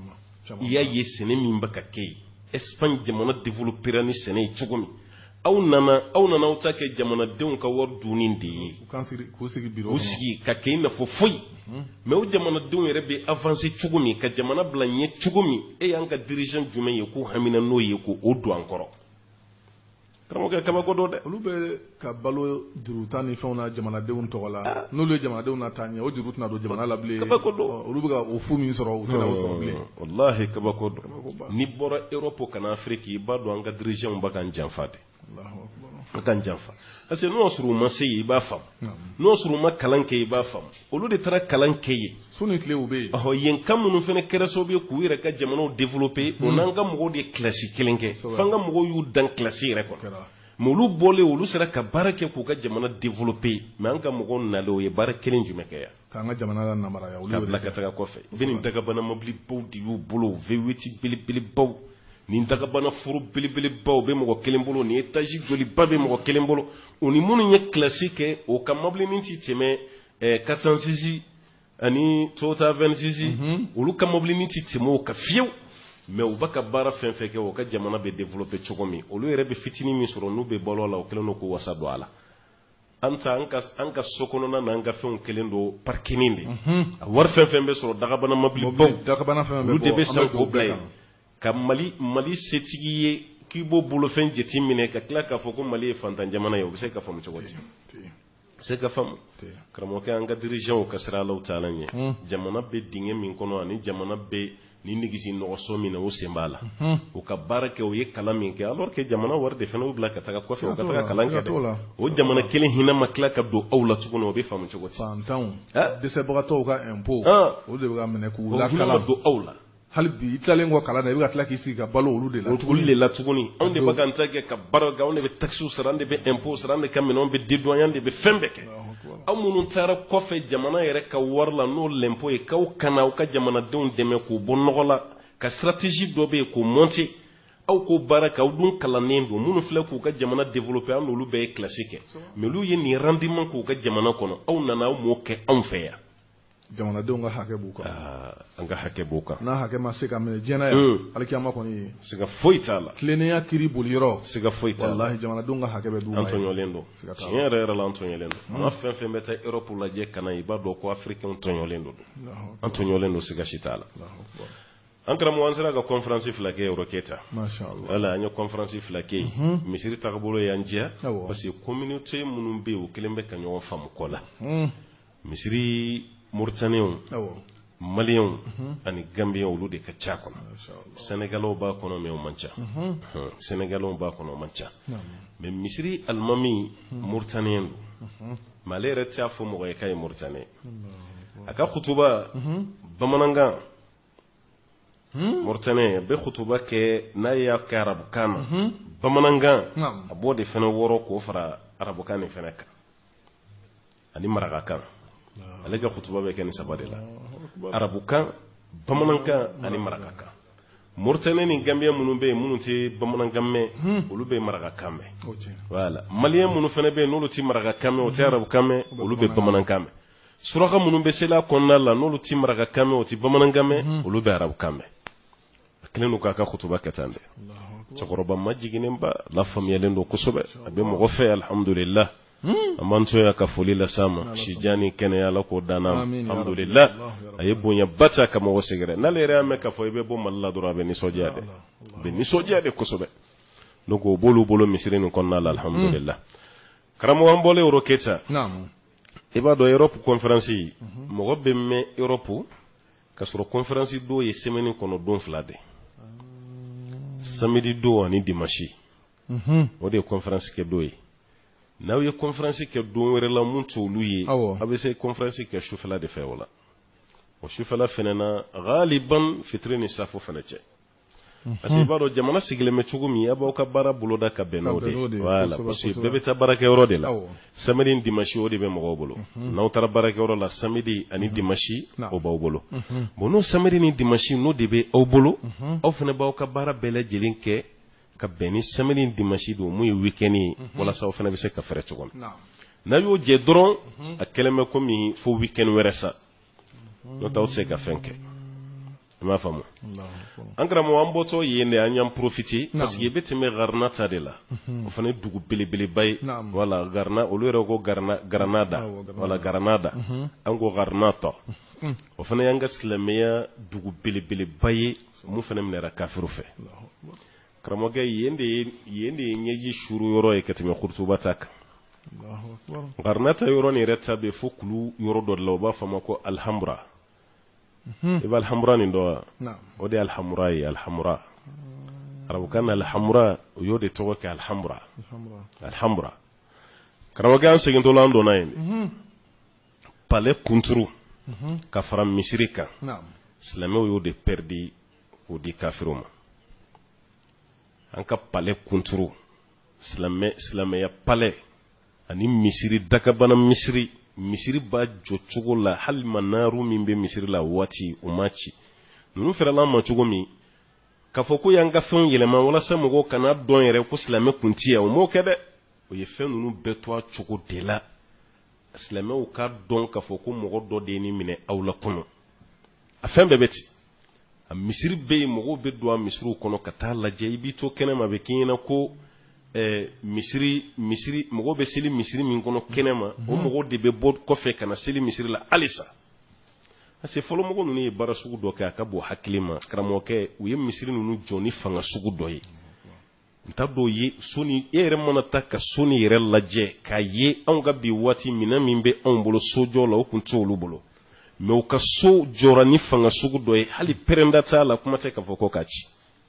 i y'a ye sɛnɛ min bɛ ka kɛ yen Espagne jamana développera ni sɛnɛ ye cogo min aw nana aw ta kɛ jamanadenw ka wari dunni de ye k'u sigi ka kɛ i n'a fɔ foyi mais o jamanadenw yɛrɛ bɛ avancer cogo min ka jamana bila ɲɛ cogo min e y'an ka dirigeant jumɛn ye k'u hamina n'o ye ko o don an kɔrɔ karamɔgɔkɛ kabako dɔ dɛ olu bɛ ka balo juruta ni fɛnw na jamanadenw tɔgɔ la n'olu ye jamanadenw na taa ɲɛ o juru tɛna don jamana la bilen kabako dɔ olu bɛ ka o fu min sɔrɔ u tɛna o sɔrɔ bilen wallahi kabako dɔ n'i bɔra Europe kana Afrique i b'a dɔn an ka dirigeant bɛ k'an janfa de a kan janfa parce que n'o sɔrɔ u ma se yen i b'a faamu n'o sɔrɔ u ma kalan kɛ i b'a faamu olu de taara kalan kɛ yen su ni tile u bɛ yen yen kan minnu fana kɛra sababu ye k'u yɛrɛ ka jamanaw développer o n'an ka mɔgɔw de ye kilasi kelen kɛ f'an ka mɔgɔw y'u dan kilasi yɛrɛ kɔnɔ mais olu bɔlen olu sera ka baara kɛ k'u ka jamana développer mais an ka mɔgɔw nalen o ye baara kelen jumɛn kɛ yan k'an ka jamana la namaraya k'a bila ka taga kɔfɛ bɛ nin dagabana mobilibaw de y'u bolo V8 belebelebaw nin dagabana foro belebelebaw bɛ mɔgɔ kelen bolo nin étage joliba bɛ mɔgɔ kelen bolo o ni minnu ye kilasi kɛ o ka mobili min ti tɛmɛ 406 ani Toyota 26 olu ka mobili min ti tɛmɛ o ka fiyewu mais u b'a ka baara fɛn fɛn kɛ o ka jamana bɛ développer cogo min olu yɛrɛ bɛ fitinin min sɔrɔ n'u bɛ balo la o kɛlen don k'u wasa don a la an ka so kɔnɔna n'an ka fɛnw kelen don parkinin de a wari fɛn fɛn bɛ sɔrɔ dagabana mobilibaw olu de bɛ san k'o bila yen ka Mali setigi ye k'i b'o bolofɛn jate minɛ ka tila k'a fɔ ko Mali ye fantan jamana ye o bɛ se ka faamu cogo di c'est ka fam karamɔgɔkɛ an ka dirigeants ka sira la taala ɲɛ jamana bɛ dingɛ min kɔnɔ ani jamana bɛ ni nigisi nɔgɔso min na o sen b'a la o ka baara kɛ o ye kalan min kɛ alors que jamana wari de fana bila ka taga kɔfɛ o ka taga kalan kɛ dɛ o jamana kelen hinɛ ma tila ka don aw la tuguni o bɛ faamu cogo di fantanw dɛsɛbagatɔw ka impôt o de bɛ ka minɛ k'u lakalan don aw la hali bi i tilalen kɔ kalan na i bɛ ka tila k'i sigi ka balo olu de la olu de la tuguni anw de bɛ ka n ta kɛ ka baara kɛ anw de bɛ taxes sara an de bɛ impôt sara an de ka minɛnw bɛ dédouaner an de bɛ fɛn bɛɛ kɛ aw minnu taara kɔfɛ jamana yɛrɛ ka wari la n'o l'impôt ye k'aw kana aw ka jamanadenw dɛmɛ k'u bɔ nɔgɔ la ka stratégie dɔ bɛ yen k'o monter aw k'o baara kɛ aw dun kalannen don minnu filɛ k'u ka jamana développer an n'olu bɛɛ ye classe kɛ mais olu ye nin rendement k'u ka jamana kɔnɔ aw nana aw m'o kɛ anw fɛ yan jamanadenw ka hakɛ b'u kan an ka hakɛ b'u kan n'a hakɛ ma se ka minɛ diɲɛ na yan alikiyama kɔni siga foyi t'a la tilennenya kiri boliyɔrɔ siga foyi t'a la walahi jamanadenw ka hakɛ bɛ d'u ma an tɔɲɔlen don tiɲɛ yɛrɛ la an tɔɲɔlen don an ka fɛn fɛn bɛ taa Europe lajɛ ka na i b'a dɔn ko africain tɔɲɔlen don an tɔɲɔlen don siga si t'a la an karamɔgɔ an sera ka conférence fila kɛ yɔrɔ kɛta wala an ye conférence fila kɛ misiri tagabolo y'an diya parce que communauté minnu bɛ yen o kelen bɛ ka ɲɔgɔn faamu kɔ la misiri Mauritaniens Maliens ani Gambiens olu de ka ca kɔnɔ Sénégalais b'a kɔnɔ mais o man ca Sénégalais b'a kɔnɔ o man ca mais misiri alimami Mauritanien don mais ale yɛrɛ t'a fɔ mɔgɔ ye k'a ye Mauritanien a ka kutuba bamanankan Mauritanien bɛ kutuba kɛ n'a y'a kɛ arabukan na bamanankan a b'o de fana wɔrɔ k'o fara arabukan nin fana kan ani marakakan ale ka kutuba bɛ kɛ ni saba de la arabukan bamanankan ani marakakan Mauritanie ni Gambia minnu bɛ yen minnu tɛ bamanankan mɛn olu bɛ marakakan mɛn voilà Malien minnu fana bɛ yen n'olu tɛ marakakan mɛn o tɛ arabukan mɛn olu bɛ bamanankan mɛn suraka minnu bɛ sela kɔnɔna la n'olu tɛ marakakan mɛn o tɛ bamanankan mɛn olu bɛ arabukan mɛn a kelen don k'a ka kutuba kɛ tan dɛ cɛkɔrɔba ma jiginnenba lafaamuyalen don kosɛbɛ a bɛ mɔgɔ fɛ alhamdulillah an b'an to ya ka foli las'a ma sijani kɛnɛya Ala k'o dan n'a ma alhamdulillah a ye bonyaba ta ka mɔgɔ sɛgɛrɛ n'ale yɛrɛ y'a mɛn k'a fɔ i bɛ bɔ Mali la dɔrɔn a bɛ nisɔndiya dɛ a bɛ nisɔndiya de kosɛbɛ donc o b'olu bolo misiri nin kɔnɔna la alhamdulillah karamɔgɔ an bɔlen Euro Keta i b'a dɔn Europe conférence mɔgɔ bɛ mɛn Europe ka sɔrɔ conférence don ye semaine kɔnɔ don fila de samedi don ani dimanche o de ye conférence kɛ don ye n'aw ye conférence kɛ don wɛrɛ la mun t'olu ye a bɛ se conférence kɛ sufɛla de fɛ o la o sufɛla fɛnɛ na ghaliban fitiri ni safo fɛnɛ cɛ parce que i b'a dɔn jamana sigilen bɛ cogo min a b'aw ka baara boloda ka bɛn n'o de voilà parce que bɛɛ bɛ taa baarakɛyɔrɔ de la samedi ni dimanche o de bɛ mɔgɔw bolo n'aw taara baarakɛyɔrɔ la samedi ani dimanche o b'aw bolo bon n'o samedi ni dimanche n'o de bɛ aw bolo aw fɛnɛ b'aw ka baara bɛɛ lajɛlen kɛ ka bɛn ni samedi ni dimanche don mun ye week-end ye walasa aw fɛnɛ bɛ se ka fɛrɛ cogo min n'a y'o jɛ dɔrɔn a kɛlen bɛ komi fo week-end wɛrɛ sa n'o tɛ aw tɛ se ka fɛn kɛ i m'a faamu an karamɔgɔ an bɔtɔ yen de an y'an profiter parce que i bɛ tɛmɛ Garna ta de la o fana ye dugu belebeleba ye wala Garna olu yɛrɛ ko Granada wala Granada an ko Garnata o fana y'an ka silamɛya dugu belebeleba ye mun fana minɛra kafiru fɛ karamɔgɔ yen de ye ɲɛji suru yɔrɔ ye ka tɛmɛ Kurtuba ta kan Garnata yɔrɔ nin yɛrɛ ta bɛ fo kulu yɔrɔ dɔ de la o b'a fɔ a ma ko Alhambra i bɛ Alhambra nin dɔn wa o de ye Alhambra ye Alhambra arabukan na Alhambra o y'o de tɔgɔ kɛ Alhambra karamɔgɔ an segintɔ la an donna yen palais kunturu ka fara misiri kan silamɛw y'o de perdre k'o di kafiru ma an ka palais kunturu silamɛya palais ani misiri dakabana misiri b'a jɔ cogo la hali manaru min bɛ misiri la waati o ma ci ninnu fɛrɛla ma cogo min k'a fɔ ko y'an ka fɛnw yɛlɛma walasa mɔgɔw kana dɔn yɛrɛ ko silamɛ kun ti yan o m'o kɛ dɛ o ye fɛn ninnu bɛɛ to a cogo de la silamɛw ka dɔn k'a fɔ ko mɔgɔ dɔ de ye nin minɛ aw la kɔnɔ a fɛn bɛɛ bɛ ten a misiri bɛ yen mɔgɔw bɛ don a misiriw kɔnɔ ka taa lajɛ i b'i to kɛnɛma a bɛ k'i ɲɛna ko misiri mɔgɔw bɛ seli misiri min kɔnɔ kɛnɛma o mɔgɔw de bɛ bɔ kɔfɛ ka na seli misiri la halisa parce que fɔlɔ mɔgɔ ninnu ye baara sugu dɔ kɛ a ka bon hakili ma karamɔgɔkɛ u ye misiri ninnu jɔ ni fanga sugu dɔ ye nta do ye soni ere mana ta ka soni yɛrɛ lajɛ ka ye anw ka bi waati mina min bɛ anw bolo sojɔ la o kun tɛ olu bolo mais u ka so jɔra ni fanga sugu dɔ ye hali pɛrɛnda t'a la kuma tɛ k'a fɔ ko ka ci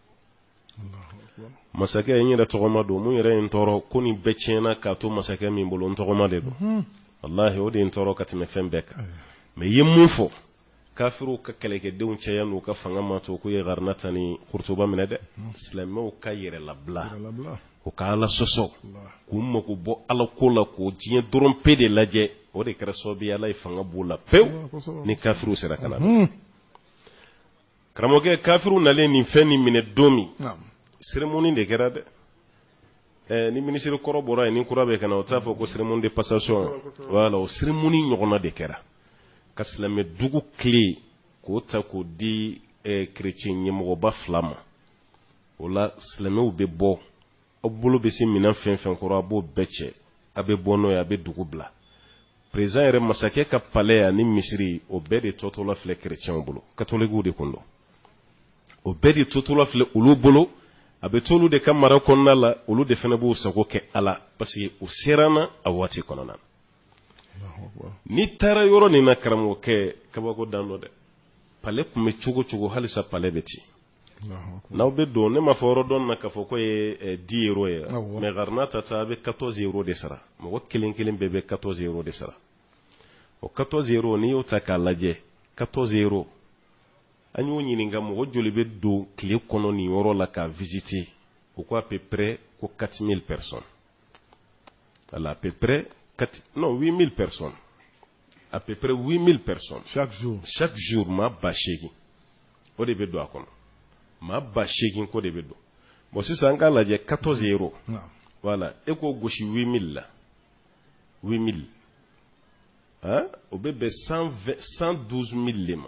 masakɛ n yɛrɛ tɔgɔma don mun yɛrɛ ye n tɔɔrɔ ko nin bɛɛ tiɲɛna k'a to masakɛ min bolo n tɔgɔma de don wallahi o de ye n tɔɔrɔ ka tɛmɛ fɛn bɛɛ kan mais ye mun fɔ kafiru ka kɛlɛkɛdenw cɛya n'u ka fanga ma to k'u ye Gharnata ni Kurtuba minɛ dɛ silamɛw ka yɛrɛ labila o ka ala sɔsɔ k'u mako bɔ ala ko la k'o diɲɛ dɔrɔn pe de lajɛ o de kɛra sababu ye ala ye fanga b'u la pewu ni kafiru sera ka na karamɔgɔkɛ kafiru nalen nin fɛn nin minɛ don min cérémonie de kɛra dɛ ni ministre kɔrɔ bɔra yen ni kura bɛ kana o t'a fɔ ko cérémonie de passation voilà o cérémonie ɲɔgɔnna de kɛra ka silamɛ dugu tile k'o ta k'o di chrétien ɲɛmɔgɔba 2 ma o la silamɛw bɛ bɔ aw bolo bɛ se minɛn fɛn fɛn kɔrɔ a b'o bɛɛ cɛ a bɛ bɔ n'o ye a bɛ dugu bila président yɛrɛ masakɛ ka palais ani misiri o bɛɛ de tɔtɔla filɛ chrétienw bolo catholiques de kun don o bɛɛ de tɔtɔla filɛ olu bolo a bɛ t'olu de ka mara kɔnɔna la olu de fana b'u sago kɛ ala parce que u siranna a waati kɔnɔna na ni taara yɔrɔ nin na karamɔgɔkɛ kabako dan dɔ dɛ palais kun bɛ cogo cogo halisa palais bɛ ten n'aw bɛ don ne ma fɔ yɔrɔ dɔn na k'a fɔ ko ye 10 euros ye mais Gharnata ta a bɛ 14 euros de sara mɔgɔ kelen kelen bɛɛ bɛ 14 euros de sara o 14 euros n'i y'o ta k'a lajɛ 14 euros an y'o ɲininka mɔgɔ joli bɛ don tile kɔnɔ nin yɔrɔ la k'a visiter o ko à peu près ko 4000 personnes voilà à peu près 8000 personnes à peu près 8000 personnes chaque jour ma ba 8 o de bɛ don a kɔnɔ ma ba 8 ko de bɛ don bon sisan an k'a lajɛ 14 euros voilà e ko gosi 8000 la 8000 hein o bɛ bɛn 112000 de ma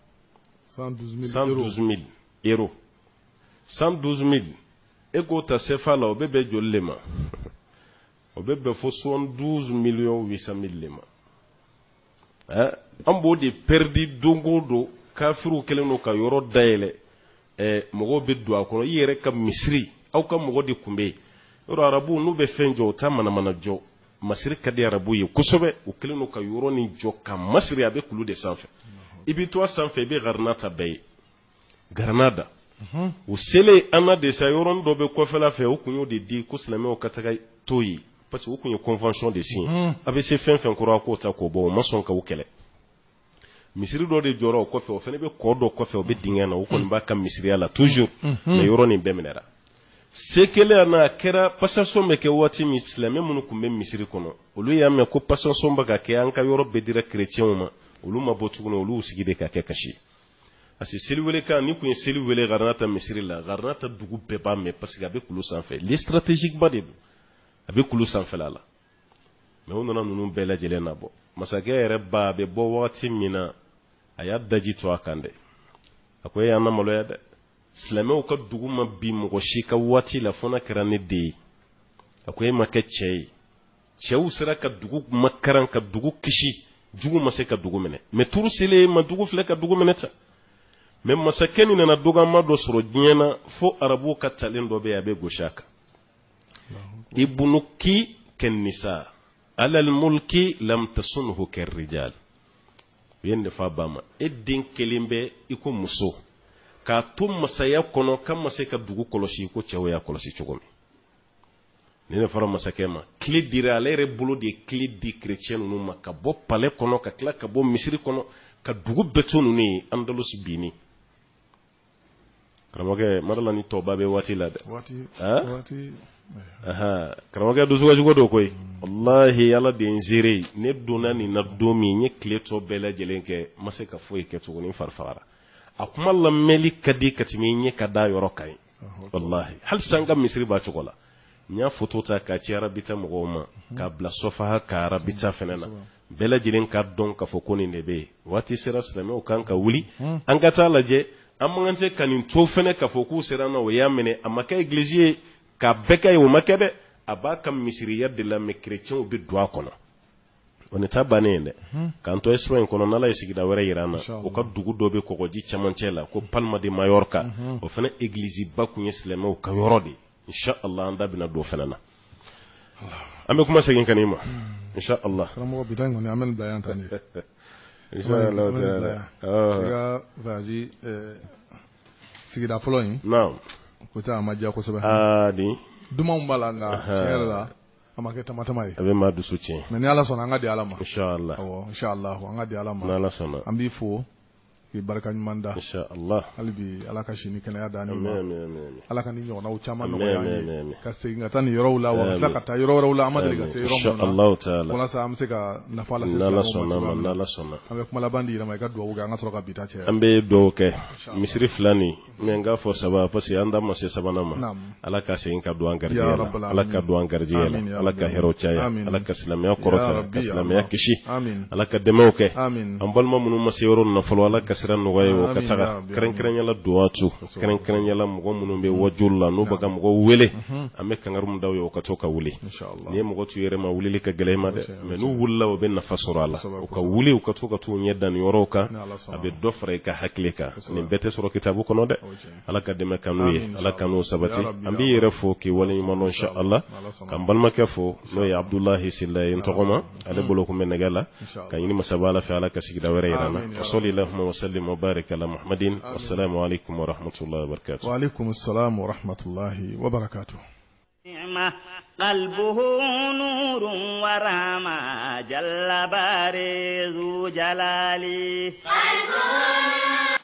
112000 euros 112000 e ko ta CFA la o bɛ bɛn joli de ma o bɛ bɛn fo 72,800,000 de ma an b'o de perdi don o don kafiru kɛlen don ka yɔrɔ dayɛlɛ mɔgɔw bɛ don a kɔnɔ i yɛrɛ ka misiri aw ka mɔgɔ de tun bɛ yen yɔrɔ arabu n'u bɛ fɛn jɔ u t'a manamana jɔ masiri ka di arabu ye kosɛbɛ u kɛlen don ka yɔrɔ nin jɔ ka masiri a bɛ kulu de sanfɛ i bɛ to a sanfɛ i bɛ Gharnata bɛɛ ye Granada u selen an de sa yɔrɔnin dɔ bɛ kɔfɛla fɛ u kun y'o de di ko silamɛw ka taga to yen parce que u kun ye convention de signé a bɛ se fɛn fɛn kɔrɔ a k'o ta k'o bɔ o ma sɔn ka u kɛlɛ misiri dɔ de jɔra o kɔfɛ o fana bɛ kɔ dɔ kɔfɛ o bɛ dingɛ na o kɔni b'a ka misiriya la toujours mais yɔrɔ nin bɛɛ minɛra se kelen n'a kɛra passation bɛ kɛ waati min silamɛ minnu kun bɛ misiri kɔnɔ olu y'a mɛn ko passation bɛ ka kɛ an ka yɔrɔ bɛɛ dira chrétienw ma olu ma bɔ tuguni olu sigi de ka kɛ kasi parce que seliwele kan ni kun ye seli wele Gharnata misiri la Gharnata dugu bɛɛ b'a mɛn parce que a bɛ kulu sanfɛ les stratégiques ba de don a bɛ kulu sanfɛla la mais u nana ninnu bɛɛ lajɛlen nabɔ masakɛ yɛrɛ ba a bɛ bɔ waati min na a y'a daji to a kan dɛ a ko e y'an na maloya dɛ silamɛw ka dugu ma bi mɔgɔ si ka waati la fo n'a kɛra ne den ye a ko e ma kɛ cɛ ye cɛw sera ka dugu makaran ka dugu kisi jugu ma se ka dugu minɛ mais turu selen ma dugu filɛ ka dugu minɛ ta mais masakɛ nin nana dɔgɔma dɔ sɔrɔ diɲɛ na fo arabuw ka talen dɔ bɛ yen a bɛ gosi a kan ibnuki kennisa alal mulki lam tasunhu kerrijal yen de fa bama e den kelen bɛ i ko muso k'a to masaya kɔnɔ ka ma se ka dugu kɔlɔsi ko cɛw y'a kɔlɔsi cogo min ni ne fɔra masakɛ ma tile dira ale yɛrɛ bolo de ye tile di chrétien ninnu ma ka bɔ palais kɔnɔ ka tila ka bɔ misiri kɔnɔ ka dugu bɛɛ to ninnu ye Andalus binni karamɔgɔ madala ni tɔba bɛ waati la dɛ karamɔgɔ dusuka jugu do koyi wallahi ala de n zere ne donna nin na don min n ye tile tɔ bɛɛ lajɛlen kɛ ma se ka foyi kɛ tuguni n farifagara a kuma lamɛnli ka di ka tɛmɛ n ye ka da yɔrɔ ka ɲi wallahi halisa n ka misiri b'a cogo la n y'a foto ta k'a ci arabita mɔgɔw ma k'a bila sɔfaha ka arabita fɛnɛ na bɛɛ lajɛlen ka dɔn k'a fɔ ko nin de bɛ yen waati sera silamɛw kan ka wuli an ka taa lajɛ an man kan tɛ ka nin to fɛnɛ k'a fɔ k'u sera na o y'a minɛ a ma kɛ église ye k'a bɛɛ kɛ ye o ma kɛ dɛ a b'a ka misiriya de la mais chrétienw bɛ don a kɔnɔ o ni ta bannen ye dɛ k'an to Espagne kɔnɔ n'ala ye sigida wɛrɛ yira an na o ka dugu dɔ bɛ kɔgɔji camancɛ la ko Palma de Mallorca o fana église ba kun ye silamɛw ka yɔrɔ de insha Allah an da bina do fanana ambe kuma segin kanima insha Allah karamogo bitango ni amel bayan tani insha Allah taala ga vaji sigida following naam ko ta majja ko sebe di duma umbalanga sherla amake tamatamai abe ma du soutien mais ni ala sona ngadi ala ma insha Allah insha Allah ngadi ala ma ala sona ambi fo ki baraka manda insha Allah albi ala ka shini kana ya dani amen ala kan ni nyona u chama no ya ka se ngata ni yoro la wa la kata yoro la amade ga se yoro insha Allah taala wala sa amse ka nafala se la sona ambe kuma la bandi na mai ka do ga ngato ka bita che ambe do ke misri flani men ga fo saba pasi anda ma se sabana ma ala ka se inka do angarji ala ka do angarji ala ka hero chaya ala ka islamia korota ka islamia kishi ala ka demoke ambal ma munu ma se yoro na folo ala ka siran no wayo ka taga kren yala duwatu kren yala mugo munu be wajulla no baga mugo wele ame kangarum daw yo ka to ka wuli ni mugo tu yere ma wuli ka gele ma de me no wulla o ben nafasurala o ka wuli o ka to ka to nyeddan yoro ka abe dofre ka haklika ni bete soro kitabu kono de ala ka de mekanuye ala kanu sabati ambi yere fo ki wali mono insha Allah kam balma ke fo no ya Abdullahi sillahi ntogoma ale bolo ko menegala kanyini masabala fi ala ka sigida were irana sallallahu wa sallim wa barik ala muhammadin wassalamu alaikum wa rahmatullahi wa barakatuh wa alaikum assalam wa rahmatullahi wa barakatuh قلبه نور ورحمة جل بارز جلالي